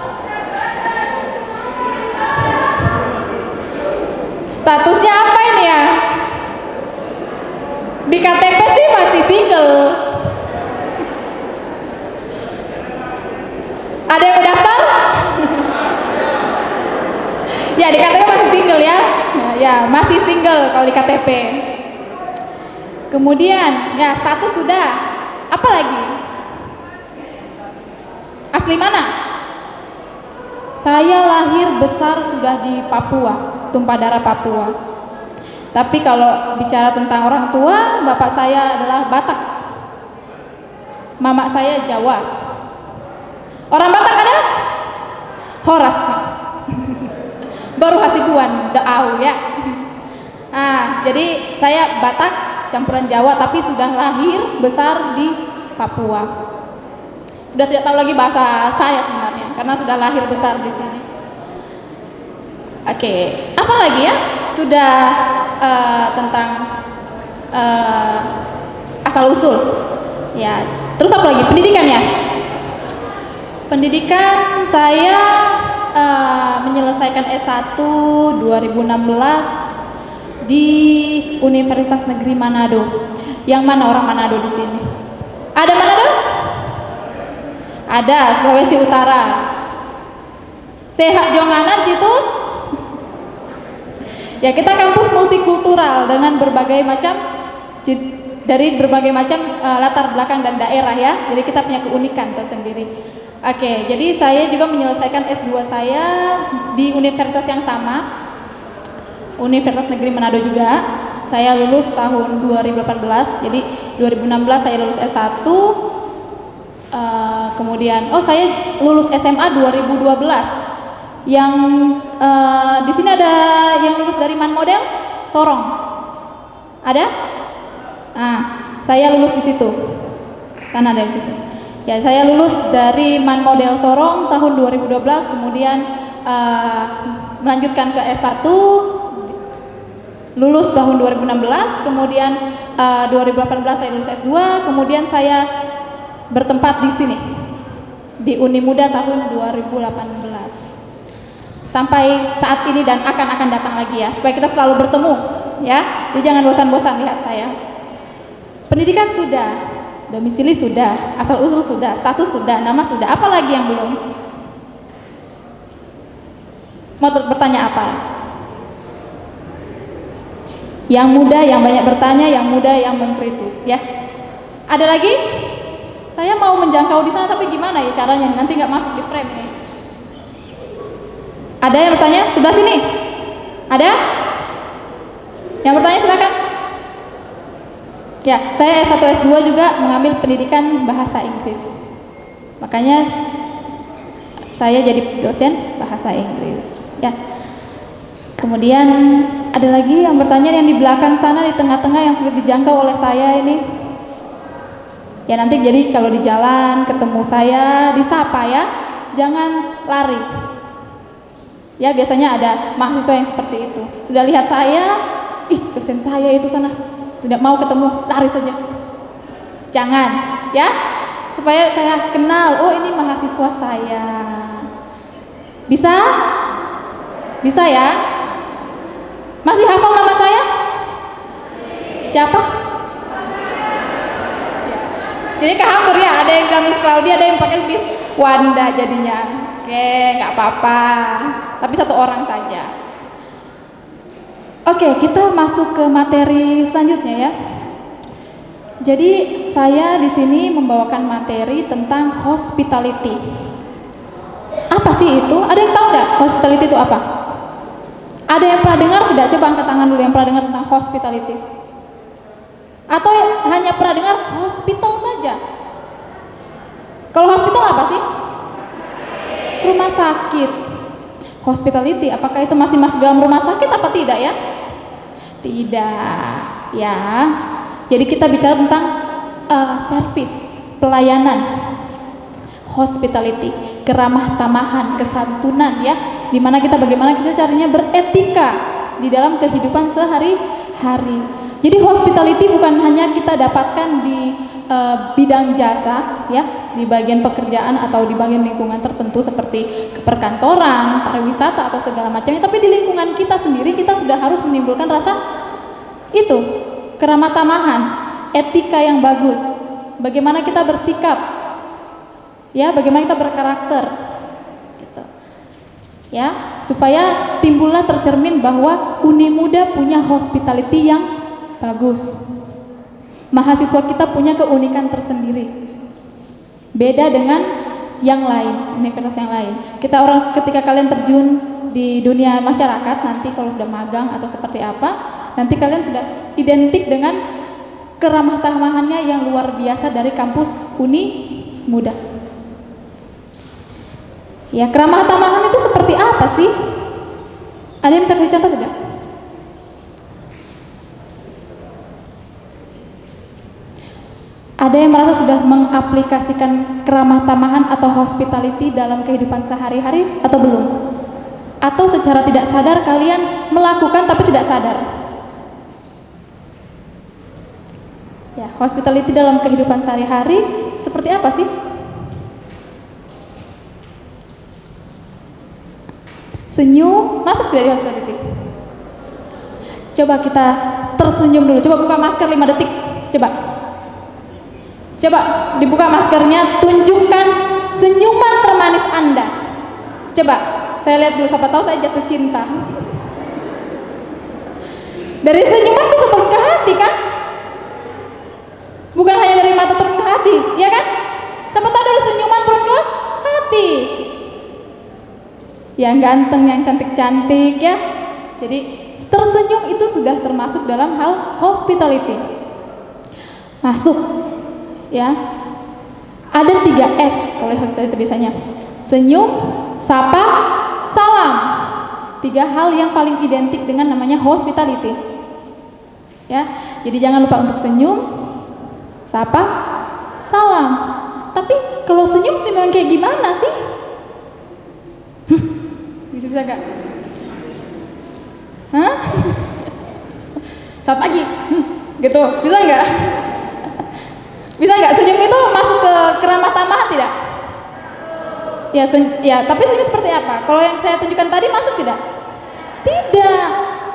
Statusnya apa ini ya? Di K T P sih masih single. Ada yang mendaftar? Ya, di K T P masih single ya. Ya, masih single kalau di K T P. Kemudian, ya status sudah. Apa lagi? Asli mana? Saya lahir besar sudah di Papua, tumpah darah Papua. Tapi kalau bicara tentang orang tua, bapak saya adalah Batak. Mama saya Jawa. Orang Batak ada? Horas, Pak. Baru Hasibuan, Daau ya. Nah, jadi saya Batak campuran Jawa tapi sudah lahir besar di Papua. Sudah tidak tahu lagi bahasa saya sebenarnya karena sudah lahir besar di sini. Oke, apa lagi ya? Sudah uh, tentang uh, asal usul. Ya, terus apa lagi? Pendidikan ya. Pendidikan saya uh, menyelesaikan S satu dua ribu enam belas di Universitas Negeri Manado. Yang mana orang Manado di sini? Ada Manado? Ada, Sulawesi Utara. Sehat Jonganan situ. Ya, kita kampus multikultural dengan berbagai macam dari berbagai macam uh, latar belakang dan daerah ya. Jadi kita punya keunikan tersendiri. Oke, jadi saya juga menyelesaikan S dua saya di universitas yang sama, Universitas Negeri Manado juga. Saya lulus tahun dua ribu delapan belas, jadi dua ribu enam belas saya lulus S satu. Uh, kemudian, oh saya lulus S M A dua ribu dua belas. Yang uh, di sini ada yang lulus dari Man Model Sorong, ada? Nah, saya lulus di situ, karena ada di situ. Ya, saya lulus dari Man Model Sorong tahun dua ribu dua belas, kemudian uh, melanjutkan ke S satu, lulus tahun dua ribu enam belas, kemudian uh, dua ribu delapan belas saya lulus S dua, kemudian saya bertempat di sini di Unimuda tahun dua ribu delapan belas. Sampai saat ini dan akan akan datang lagi ya, supaya kita selalu bertemu ya. Jadi jangan bosan-bosan lihat saya. Pendidikan sudah, domisili sudah, asal usul sudah, status sudah, nama sudah, apa lagi yang belum? Mau bertanya apa? Yang muda yang banyak bertanya, yang muda yang mengkritis ya. Ada lagi? Saya mau menjangkau di sana tapi gimana ya caranya? Nanti nggak masuk di frame nih. Ada yang bertanya? Sebelah sini. Ada? Yang bertanya silakan. Ya, saya S satu S dua juga mengambil pendidikan bahasa Inggris. Makanya saya jadi dosen bahasa Inggris, ya. Kemudian ada lagi yang bertanya yang di belakang sana, di tengah-tengah yang sulit dijangkau oleh saya ini. Ya nanti jadi kalau di jalan ketemu saya disapa ya, jangan lari. Ya biasanya ada mahasiswa yang seperti itu. Sudah lihat saya, ih dosen saya itu sana, tidak mau ketemu, lari saja. Jangan, ya, supaya saya kenal. Oh ini mahasiswa saya. Bisa? Bisa ya? Masih hafal nama saya? Siapa? Ya. Jadi kehambur ya. Ada yang bilang Miss Claudia, ada yang pakai Miss Wanda jadinya. Oke, nggak apa-apa. Tapi satu orang saja. Oke, kita masuk ke materi selanjutnya ya. Jadi saya di sini membawakan materi tentang hospitality. Apa sih itu? Ada yang tahu nggak hospitality itu apa? Ada yang pernah dengar tidak? Coba angkat tangan dulu yang pernah dengar tentang hospitality. Atau hanya pernah dengar hospital saja? Kalau hospital apa sih? Rumah sakit. Hospitality, apakah itu masih masuk dalam rumah sakit apa tidak ya? Tidak, ya. Jadi kita bicara tentang uh, service, pelayanan, hospitality, keramah tamahan, kesantunan ya. Dimana kita bagaimana kita caranya beretika di dalam kehidupan sehari-hari. Jadi hospitality bukan hanya kita dapatkan di uh, bidang jasa ya, di bagian pekerjaan atau di bagian lingkungan tertentu seperti perkantoran, pariwisata atau segala macamnya, tapi di lingkungan kita sendiri kita sudah harus menimbulkan rasa itu, keramah tamahan, etika yang bagus. Bagaimana kita bersikap? Ya, bagaimana kita berkarakter? Gitu. Ya, supaya timbullah tercermin bahwa Unimuda punya hospitality yang bagus. Mahasiswa kita punya keunikan tersendiri. Beda dengan yang lain, universitas yang lain. Kita orang ketika kalian terjun di dunia masyarakat nanti kalau sudah magang atau seperti apa, nanti kalian sudah identik dengan keramah tamahannya yang luar biasa dari kampus Unimuda. Ya, keramah tamahan itu seperti apa sih? Ada yang bisa kasih contoh tidak? Ada yang merasa sudah mengaplikasikan keramah tamahan atau hospitality dalam kehidupan sehari-hari atau belum? Atau secara tidak sadar kalian melakukan tapi tidak sadar? Ya, hospitality dalam kehidupan sehari-hari seperti apa sih? Senyum, masuk dari hospitality. Coba kita tersenyum dulu. Coba buka masker lima detik. Coba. Coba dibuka maskernya, tunjukkan senyuman termanis Anda? Coba, saya lihat dulu, siapa tahu saya jatuh cinta. Dari senyuman bisa turun ke hati kan? Bukan hanya dari mata turun ke hati, ya kan? Siapa tahu dari senyuman turun ke hati. Yang ganteng, yang cantik-cantik ya. Jadi tersenyum itu sudah termasuk dalam hal hospitality. Masuk ya. Ada tiga S kalau hospitality biasanya. Senyum, sapa, salam. Tiga hal yang paling identik dengan namanya hospitality. Ya. Jadi jangan lupa untuk senyum, sapa, salam. Tapi kalau senyum senyum yang kayak gimana sih? Bisa-bisa gak? Hah? Selamat pagi, hmm, gitu, bisa nggak? Bisa nggak? Senyum itu masuk ke keramah tamahan tidak? Ya, ya, tapi senyum seperti apa? Kalau yang saya tunjukkan tadi masuk tidak? Tidak.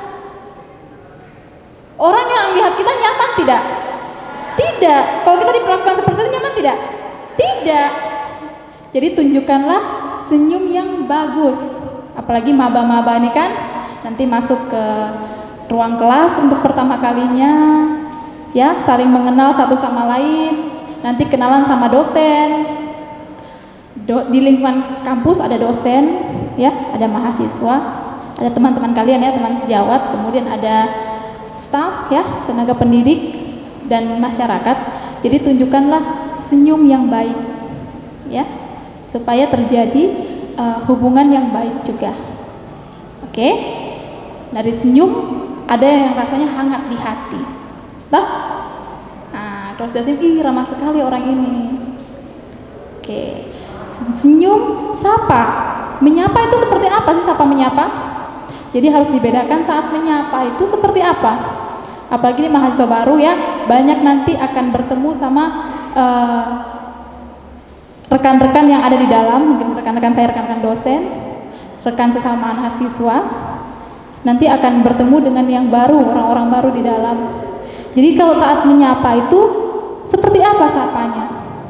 Orang yang lihat kita nyaman tidak? Tidak. Kalau kita diperlakukan seperti itu nyaman tidak? Tidak. Jadi tunjukkanlah senyum yang bagus. Apalagi maba-maba ini kan nanti masuk ke ruang kelas untuk pertama kalinya, ya, saling mengenal satu sama lain, nanti kenalan sama dosen. Do, di lingkungan kampus ada dosen, ya, ada mahasiswa, ada teman-teman kalian ya, teman sejawat, kemudian ada staf ya, tenaga pendidik dan masyarakat. Jadi tunjukkanlah senyum yang baik, ya, supaya terjadi uh, hubungan yang baik juga. Oke, okay? Dari senyum ada yang rasanya hangat di hati. Toh? Nah, kalau sudah senyum, ih ramah sekali orang ini. Oke, okay. Senyum, sapa, menyapa itu seperti apa sih sapa menyapa? Jadi harus dibedakan saat menyapa itu seperti apa. Apalagi ini mahasiswa baru ya, banyak nanti akan bertemu sama uh, rekan-rekan yang ada di dalam, mungkin rekan-rekan saya, rekan-rekan dosen, rekan sesama mahasiswa, nanti akan bertemu dengan yang baru, orang-orang baru di dalam. Jadi kalau saat menyapa itu seperti apa sapanya?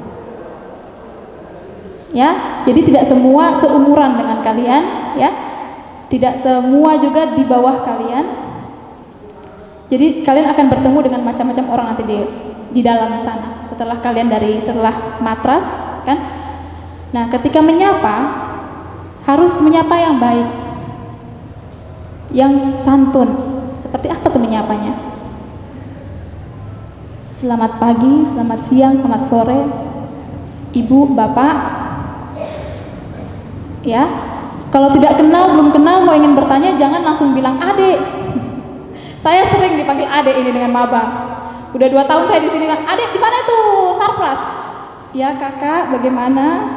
Ya, jadi tidak semua seumuran dengan kalian, ya, tidak semua juga di bawah kalian. Jadi kalian akan bertemu dengan macam-macam orang nanti di di dalam sana. Setelah kalian dari setelah matras, kan? Nah, ketika menyapa harus menyapa yang baik, yang santun. Seperti apa tuh menyapanya? Selamat pagi, selamat siang, selamat sore, ibu, bapak. Ya, kalau tidak kenal, belum kenal, mau ingin bertanya, jangan langsung bilang adek. Saya sering dipanggil adek ini dengan maba. Udah dua tahun saya di sini, adek di mana tuh sarpras? Ya kakak, bagaimana?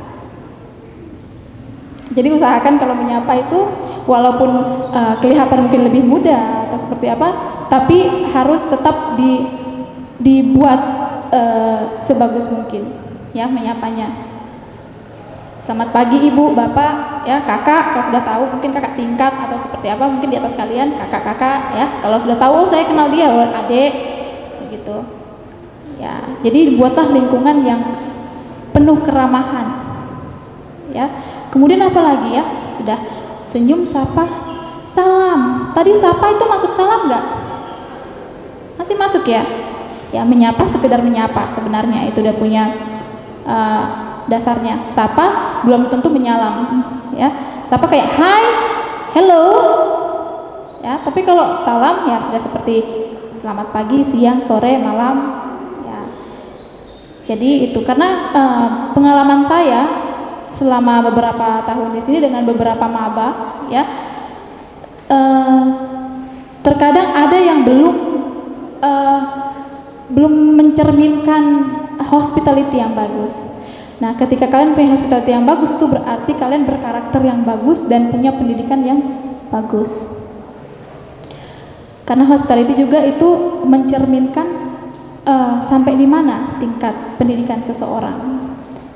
Jadi usahakan kalau menyapa itu, walaupun uh, kelihatan mungkin lebih muda atau seperti apa, tapi harus tetap di, dibuat uh, sebagus mungkin, ya menyapanya. Selamat pagi ibu, bapak, ya kakak, kalau sudah tahu mungkin kakak tingkat atau seperti apa, mungkin di atas kalian kakak-kakak, ya. Kalau sudah tahu, oh, saya kenal dia, oh, adik, begitu. Ya, jadi buatlah lingkungan yang penuh keramahan, ya. Kemudian apa lagi ya? Sudah senyum, sapa, salam. Tadi sapa itu masuk salam nggak? Masih masuk ya? Ya menyapa sekedar menyapa sebenarnya itu udah punya uh, dasarnya. Sapa belum tentu menyalam, ya. Sapa kayak hai, hello, ya. Tapi kalau salam ya sudah seperti selamat pagi, siang, sore, malam, ya. Jadi itu karena uh, pengalaman saya selama beberapa tahun di sini dengan beberapa maba, ya, uh, terkadang ada yang belum uh, belum mencerminkan hospitality yang bagus. Nah, ketika kalian punya hospitality yang bagus, itu berarti kalian berkarakter yang bagus dan punya pendidikan yang bagus. Karena hospitality juga itu mencerminkan uh, sampai di mana tingkat pendidikan seseorang.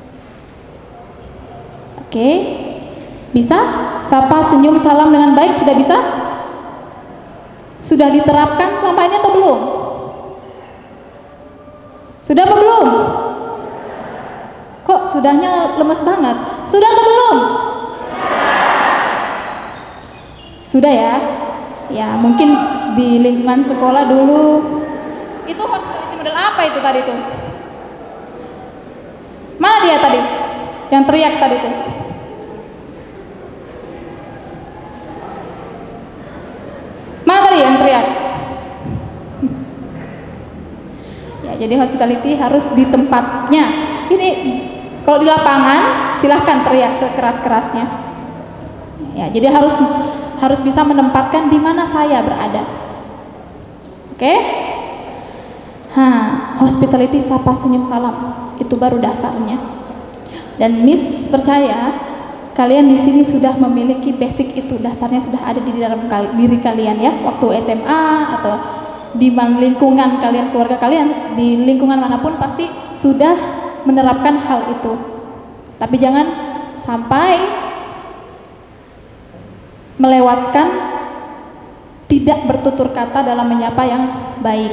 Oke, bisa? Sapa, senyum, salam dengan baik sudah bisa? Sudah diterapkan selama ini atau belum? Sudah apa belum? Kok sudahnya lemes banget? Sudah atau belum? Sudah ya? Ya, mungkin di lingkungan sekolah dulu. Itu hospitality model apa itu tadi tuh? Mana dia tadi? Yang teriak tadi tuh? Mana tadi yang teriak? Ya, jadi hospitality harus di tempatnya. Ini kalau di lapangan silahkan teriak sekeras-kerasnya. Ya, jadi harus harus bisa menempatkan di mana saya berada. Oke? Hah, hospitality sapa senyum salam itu baru dasarnya. Dan Miss percaya kalian di sini sudah memiliki basic itu, dasarnya sudah ada di dalam diri kalian ya. Waktu S M A atau di lingkungan kalian, keluarga kalian, di lingkungan manapun pasti sudah menerapkan hal itu. Tapi jangan sampai melewatkan tidak bertutur kata dalam menyapa yang baik.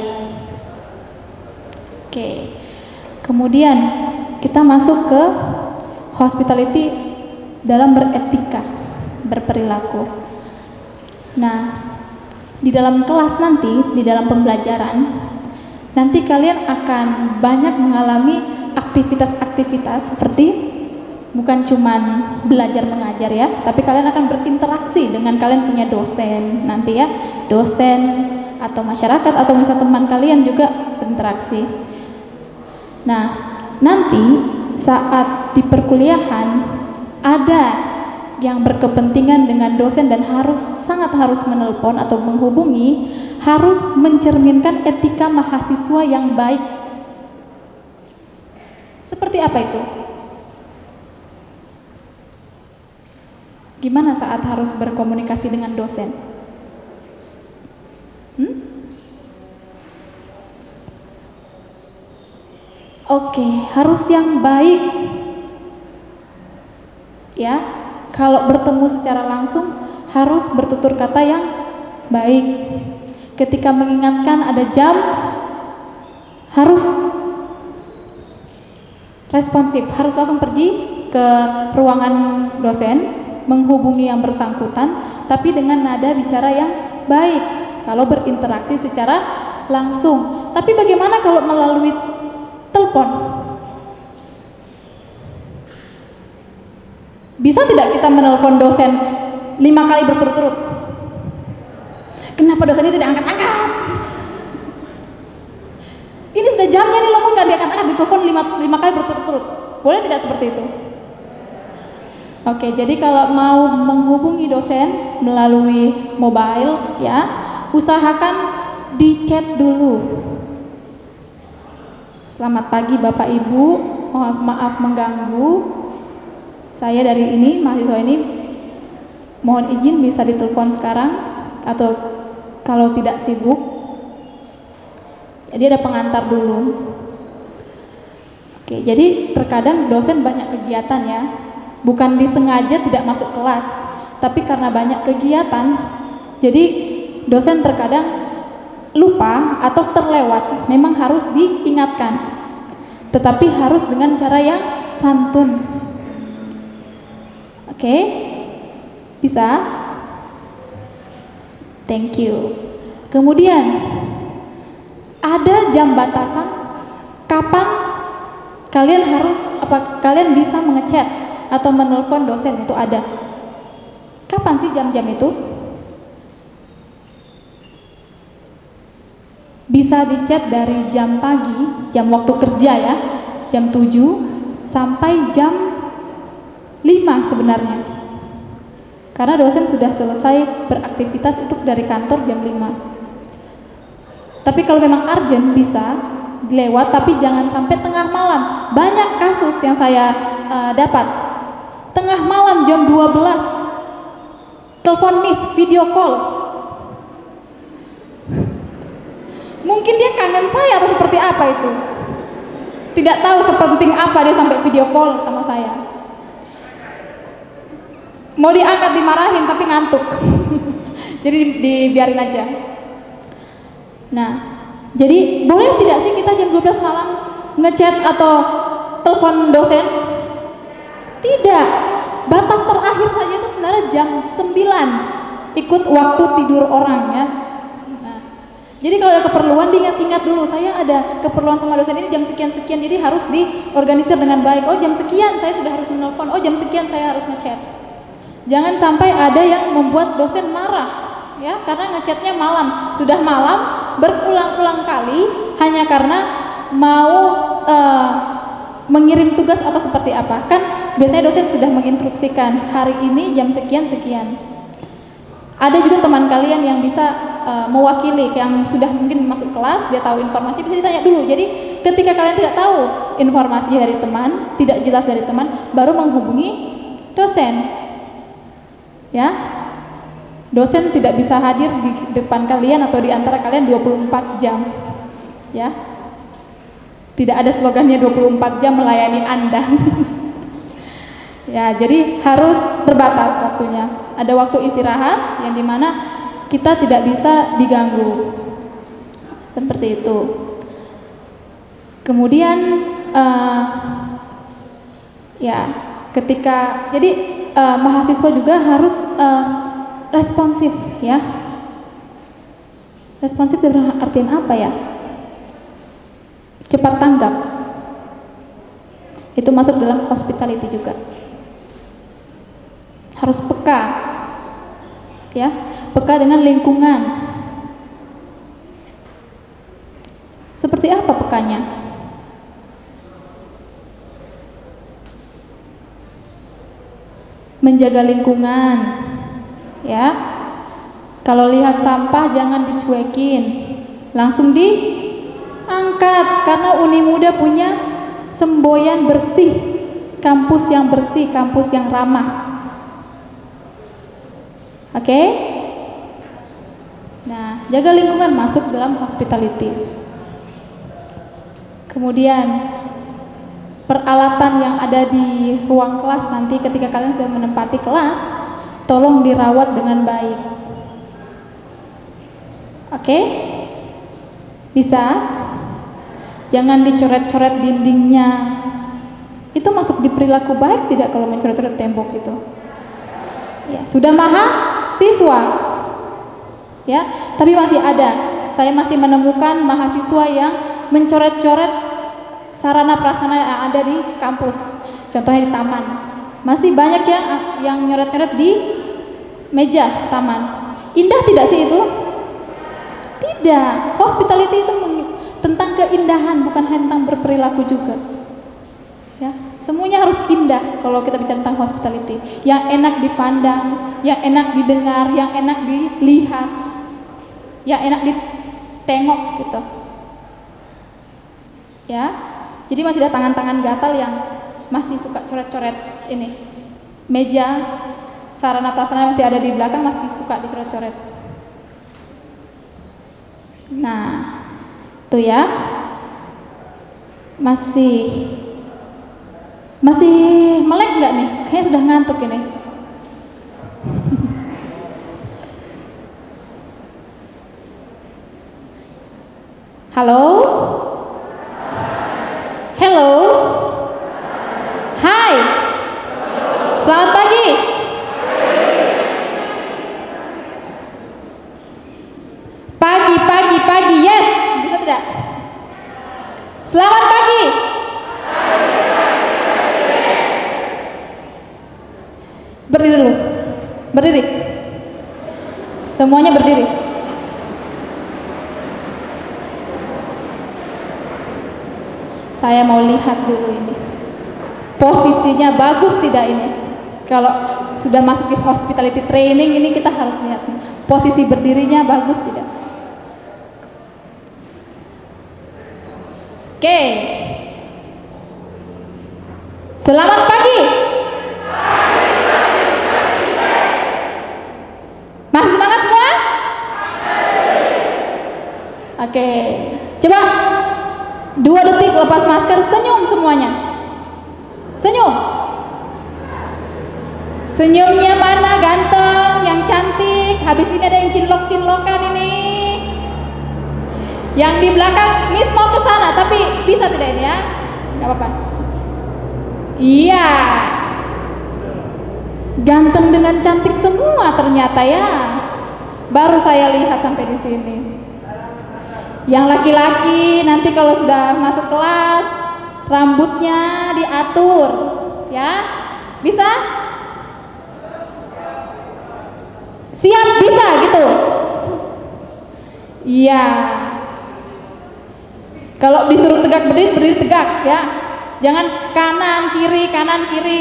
Oke. Kemudian kita masuk ke hospitality dalam beretika, berperilaku. Nah, di dalam kelas nanti, di dalam pembelajaran, nanti kalian akan banyak mengalami aktivitas-aktivitas seperti bukan cuman belajar mengajar ya, tapi kalian akan berinteraksi dengan kalian punya dosen nanti ya, dosen atau masyarakat atau misalnya teman kalian juga berinteraksi. Nah, nanti saat di perkuliahan ada yang berkepentingan dengan dosen dan harus sangat harus menelpon atau menghubungi, harus mencerminkan etika mahasiswa yang baik. Seperti apa itu? Gimana saat harus berkomunikasi dengan dosen? Hmm? Oke, harus yang baik. Ya, kalau bertemu secara langsung harus bertutur kata yang baik. Ketika mengingatkan ada jam, harus responsif, harus langsung pergi ke ruangan dosen, menghubungi yang bersangkutan, tapi dengan nada bicara yang baik kalau berinteraksi secara langsung. Tapi bagaimana kalau melalui telepon? Bisa tidak kita menelpon dosen lima kali berturut-turut? Kenapa dosen ini tidak angkat-angkat? Ini sudah jamnya nih, lo kok nggak diangkat-angkat, ditelepon lima, lima kali berturut-turut? Boleh tidak seperti itu? Oke, jadi kalau mau menghubungi dosen melalui mobile ya, usahakan di chat dulu. Selamat pagi Bapak Ibu, maaf, maaf mengganggu. Saya dari ini, mahasiswa ini, mohon izin bisa ditelepon sekarang atau kalau tidak sibuk. Jadi ada pengantar dulu. Oke, jadi terkadang dosen banyak kegiatan ya. Bukan disengaja tidak masuk kelas, tapi karena banyak kegiatan, jadi dosen terkadang lupa atau terlewat. Memang harus diingatkan, tetapi harus dengan cara yang santun. Oke, bisa? Thank you. Kemudian ada jam batasan kapan kalian harus apa kalian bisa mengechat atau menelpon dosen, itu ada. Kapan sih jam-jam itu? Bisa dichat dari jam pagi, jam waktu kerja ya, jam tujuh sampai jam lima sebenarnya. Karena dosen sudah selesai beraktivitas itu dari kantor jam lima. Tapi kalau memang urgent bisa dilewat, tapi jangan sampai tengah malam. Banyak kasus yang saya uh, dapat tengah malam jam dua belas telepon miss, video call. Mungkin dia kangen saya atau seperti apa itu, tidak tahu sepenting apa dia sampai video call sama saya. Mau diangkat dimarahin tapi ngantuk. Jadi dibiarin aja. Nah, jadi boleh tidak sih kita jam dua belas malam ngechat atau telepon dosen? Tidak. Batas terakhir saja itu sebenarnya jam sembilan. Ikut waktu tidur orang ya. Nah, jadi kalau ada keperluan diingat-ingat dulu, saya ada keperluan sama dosen ini jam sekian-sekian, jadi harus diorganisir dengan baik. Oh jam sekian saya sudah harus menelpon, oh jam sekian saya harus ngechat. Jangan sampai ada yang membuat dosen marah ya, karena ngechatnya malam. Sudah malam berulang-ulang kali hanya karena mau uh, mengirim tugas atau seperti apa. Kan biasanya dosen sudah menginstruksikan hari ini jam sekian-sekian. Ada juga teman kalian yang bisa uh, mewakili, yang sudah mungkin masuk kelas, dia tahu informasi, bisa ditanya dulu. Jadi ketika kalian tidak tahu informasi dari teman, tidak jelas dari teman, baru menghubungi dosen. Ya, dosen tidak bisa hadir di depan kalian atau di antara kalian dua puluh empat jam. Ya, tidak ada slogannya dua puluh empat jam melayani Anda. Ya, jadi harus terbatas waktunya. Ada waktu istirahat yang dimana kita tidak bisa diganggu. Seperti itu. Kemudian uh, ya, ketika jadi uh, mahasiswa juga harus uh, responsif ya. Responsif itu artian apa ya? Cepat tanggap. Itu masuk dalam hospitality juga. Harus peka, ya, peka dengan lingkungan. Seperti apa pekanya? Menjaga lingkungan, ya. Kalau lihat sampah jangan dicuekin, langsung diangkat, karena Uni Muda punya semboyan bersih, kampus yang bersih, kampus yang ramah. Oke, okay? Nah, jaga lingkungan masuk dalam hospitality. Kemudian peralatan yang ada di ruang kelas nanti ketika kalian sudah menempati kelas, tolong dirawat dengan baik. Oke, okay? Bisa? Jangan dicoret-coret dindingnya. Itu masuk di perilaku baik tidak kalau mencoret-coret tembok itu? Ya, sudah mahasiswa, ya, tapi masih ada. Saya masih menemukan mahasiswa yang mencoret-coret sarana prasarana yang ada di kampus. Contohnya di taman, masih banyak yang yang nyoret-nyoret di meja taman. Indah tidak sih itu? Tidak. Hospitality itu tentang keindahan, bukan tentang berperilaku juga. Ya. Semuanya harus indah kalau kita bicara tentang hospitality. Yang enak dipandang, yang enak didengar, yang enak dilihat, yang enak ditengok gitu. Ya, jadi masih ada tangan-tangan gatal yang masih suka coret-coret ini. Meja, sarana prasarana masih ada di belakang, masih suka dicoret-coret. Nah, tuh ya. Masih Masih melek nggak nih? Kayaknya sudah ngantuk ini. Halo? Hello? Hai? Selamat pagi. Pagi, pagi, pagi. Yes. Bisa tidak? Selamat pagi. Berdiri dulu, berdiri. Semuanya berdiri. Saya mau lihat dulu ini. Posisinya bagus tidak ini? Kalau sudah masuk di hospitality training ini kita harus lihat nih. Posisi berdirinya bagus tidak? Oke. Selamat pagi. Masih semangat semua? Oke, coba dua detik lepas masker, senyum semuanya. Senyum. Senyumnya mana ganteng, yang cantik. Habis ini ada yang cinlok-cinlokan ini. Yang di belakang, Miss mau ke sana, tapi bisa tidak ini ya? Gak apa-apa. Iya. Ganteng dengan cantik semua ternyata ya. Baru saya lihat sampai di sini. Yang laki-laki nanti kalau sudah masuk kelas rambutnya diatur, ya. Bisa? Siap bisa gitu. Iya. Kalau disuruh tegak berdiri, berdiri tegak ya. Jangan kanan kiri kanan kiri.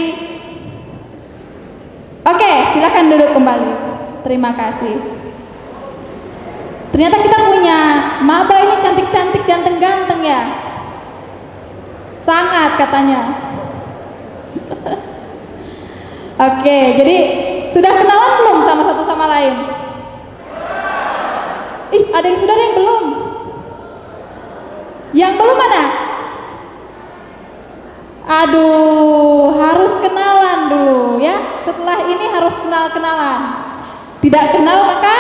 Oke, silakan duduk kembali. Terima kasih. Ternyata kita punya maba ini cantik-cantik, ganteng-ganteng ya. Sangat katanya. Oke, jadi sudah kenalan belum sama satu sama lain? Ih, ada yang sudah, ada yang belum. Yang belum mana? Aduh, harus kenalan dulu ya. Setelah ini harus kenal-kenalan. Tidak kenal maka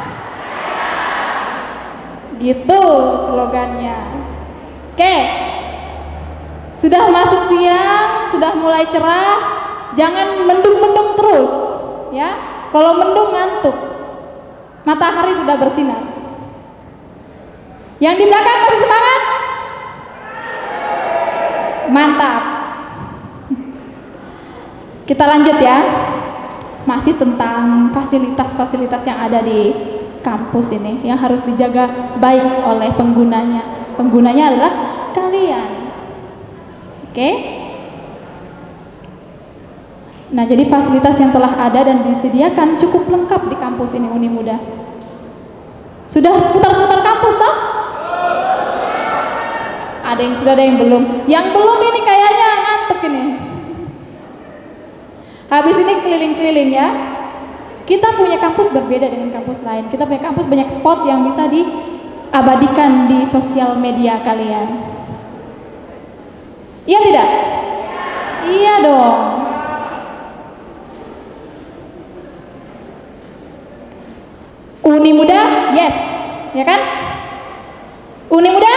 gitu slogannya. Oke. Sudah masuk siang, sudah mulai cerah. Jangan mendung-mendung terus ya. Kalau mendung ngantuk. Matahari sudah bersinar. Yang di belakang masih semangat? Mantap. Kita lanjut ya. Masih tentang fasilitas-fasilitas yang ada di kampus ini yang harus dijaga baik oleh penggunanya. Penggunanya adalah kalian. Oke? Nah, jadi fasilitas yang telah ada dan disediakan cukup lengkap di kampus ini Uni Muda. Sudah putar-putar kampus toh? Ada yang sudah, ada yang belum. Yang belum ini kayaknya ngantuk ini. Habis ini keliling-keliling ya. Kita punya kampus berbeda dengan kampus lain. Kita punya kampus banyak spot yang bisa diabadikan di sosial media kalian. Iya tidak? Iya dong. Uni Muda, yes, ya kan? Uni Muda?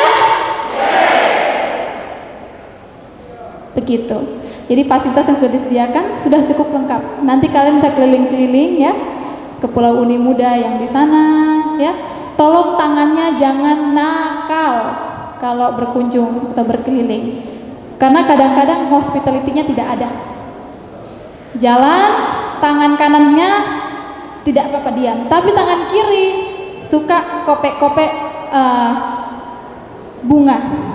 Begitu. Jadi fasilitas yang sudah disediakan sudah cukup lengkap. Nanti kalian bisa keliling-keliling ya ke Pulau Uni Muda yang di sana ya. Tolong tangannya jangan nakal kalau berkunjung atau berkeliling. Karena kadang-kadang hospitality-nya tidak ada. Jalan tangan kanannya tidak apa-apa diam, tapi tangan kiri suka kopek-kopek uh, bunga.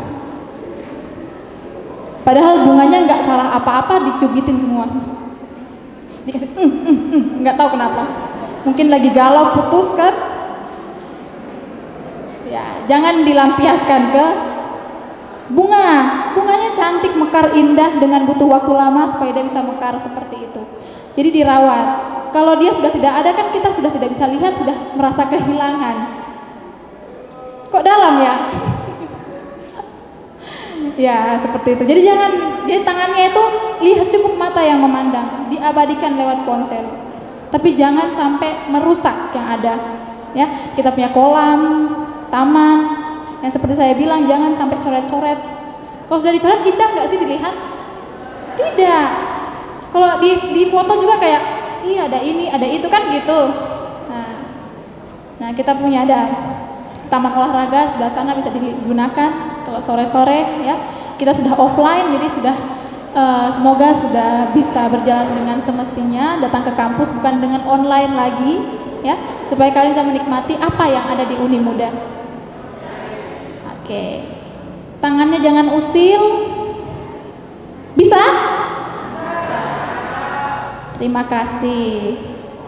Padahal bunganya nggak salah apa-apa, dicubitin semua. Dikasih, mm, mm, mm, nggak tahu kenapa. Mungkin lagi galau, putus kan? Ya, jangan dilampiaskan ke bunga. Bunganya cantik, mekar, indah dengan butuh waktu lama supaya dia bisa mekar seperti itu. Jadi dirawat. Kalau dia sudah tidak ada kan kita sudah tidak bisa lihat, sudah merasa kehilangan. Kok dalam ya? Ya seperti itu. Jadi jangan, jadi tangannya itu lihat cukup mata yang memandang, diabadikan lewat ponsel. Tapi jangan sampai merusak yang ada. Ya, kita punya kolam, taman, yang seperti saya bilang jangan sampai coret-coret. Kalau sudah dicoret indah nggak sih dilihat? Tidak. Kalau di, di foto juga kayak, iya ada ini, ada itu kan gitu. Nah, nah kita punya ada taman olahraga sebelah sana bisa digunakan. Kalau sore-sore ya kita sudah offline, jadi sudah uh, semoga sudah bisa berjalan dengan semestinya, datang ke kampus bukan dengan online lagi ya, supaya kalian bisa menikmati apa yang ada di Uni Muda. Oke, tangannya jangan usil, bisa? Terima kasih.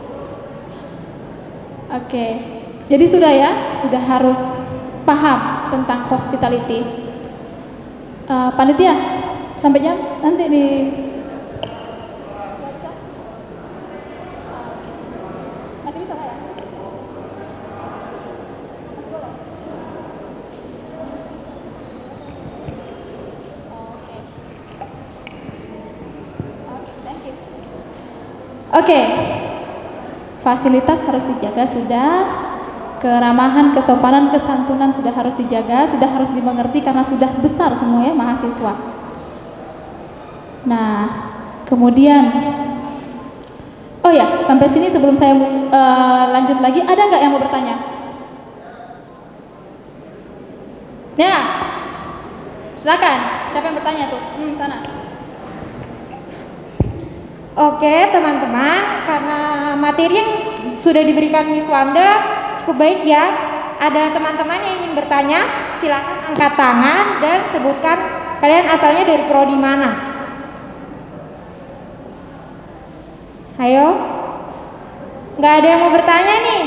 Oke, jadi sudah ya, sudah harus paham tentang hospitality. Uh, panitia, sampai jam nanti di masih bisa ya? Masih boleh? Oke. Oke, thank you. Oke, fasilitas harus dijaga sudah. Keramahan, kesopanan, kesantunan sudah harus dijaga, sudah harus dimengerti karena sudah besar semuanya mahasiswa. Nah, kemudian Oh ya, sampai sini sebelum saya uh, lanjut lagi, ada nggak yang mau bertanya? Ya, silakan. Siapa yang bertanya tuh? Hmm, sana. Oke teman-teman, karena materi yang sudah diberikan Miss Wanda cukup baik ya. Ada teman-teman yang ingin bertanya, silakan angkat tangan dan sebutkan kalian asalnya dari prodi mana. Ayo, nggak ada yang mau bertanya nih.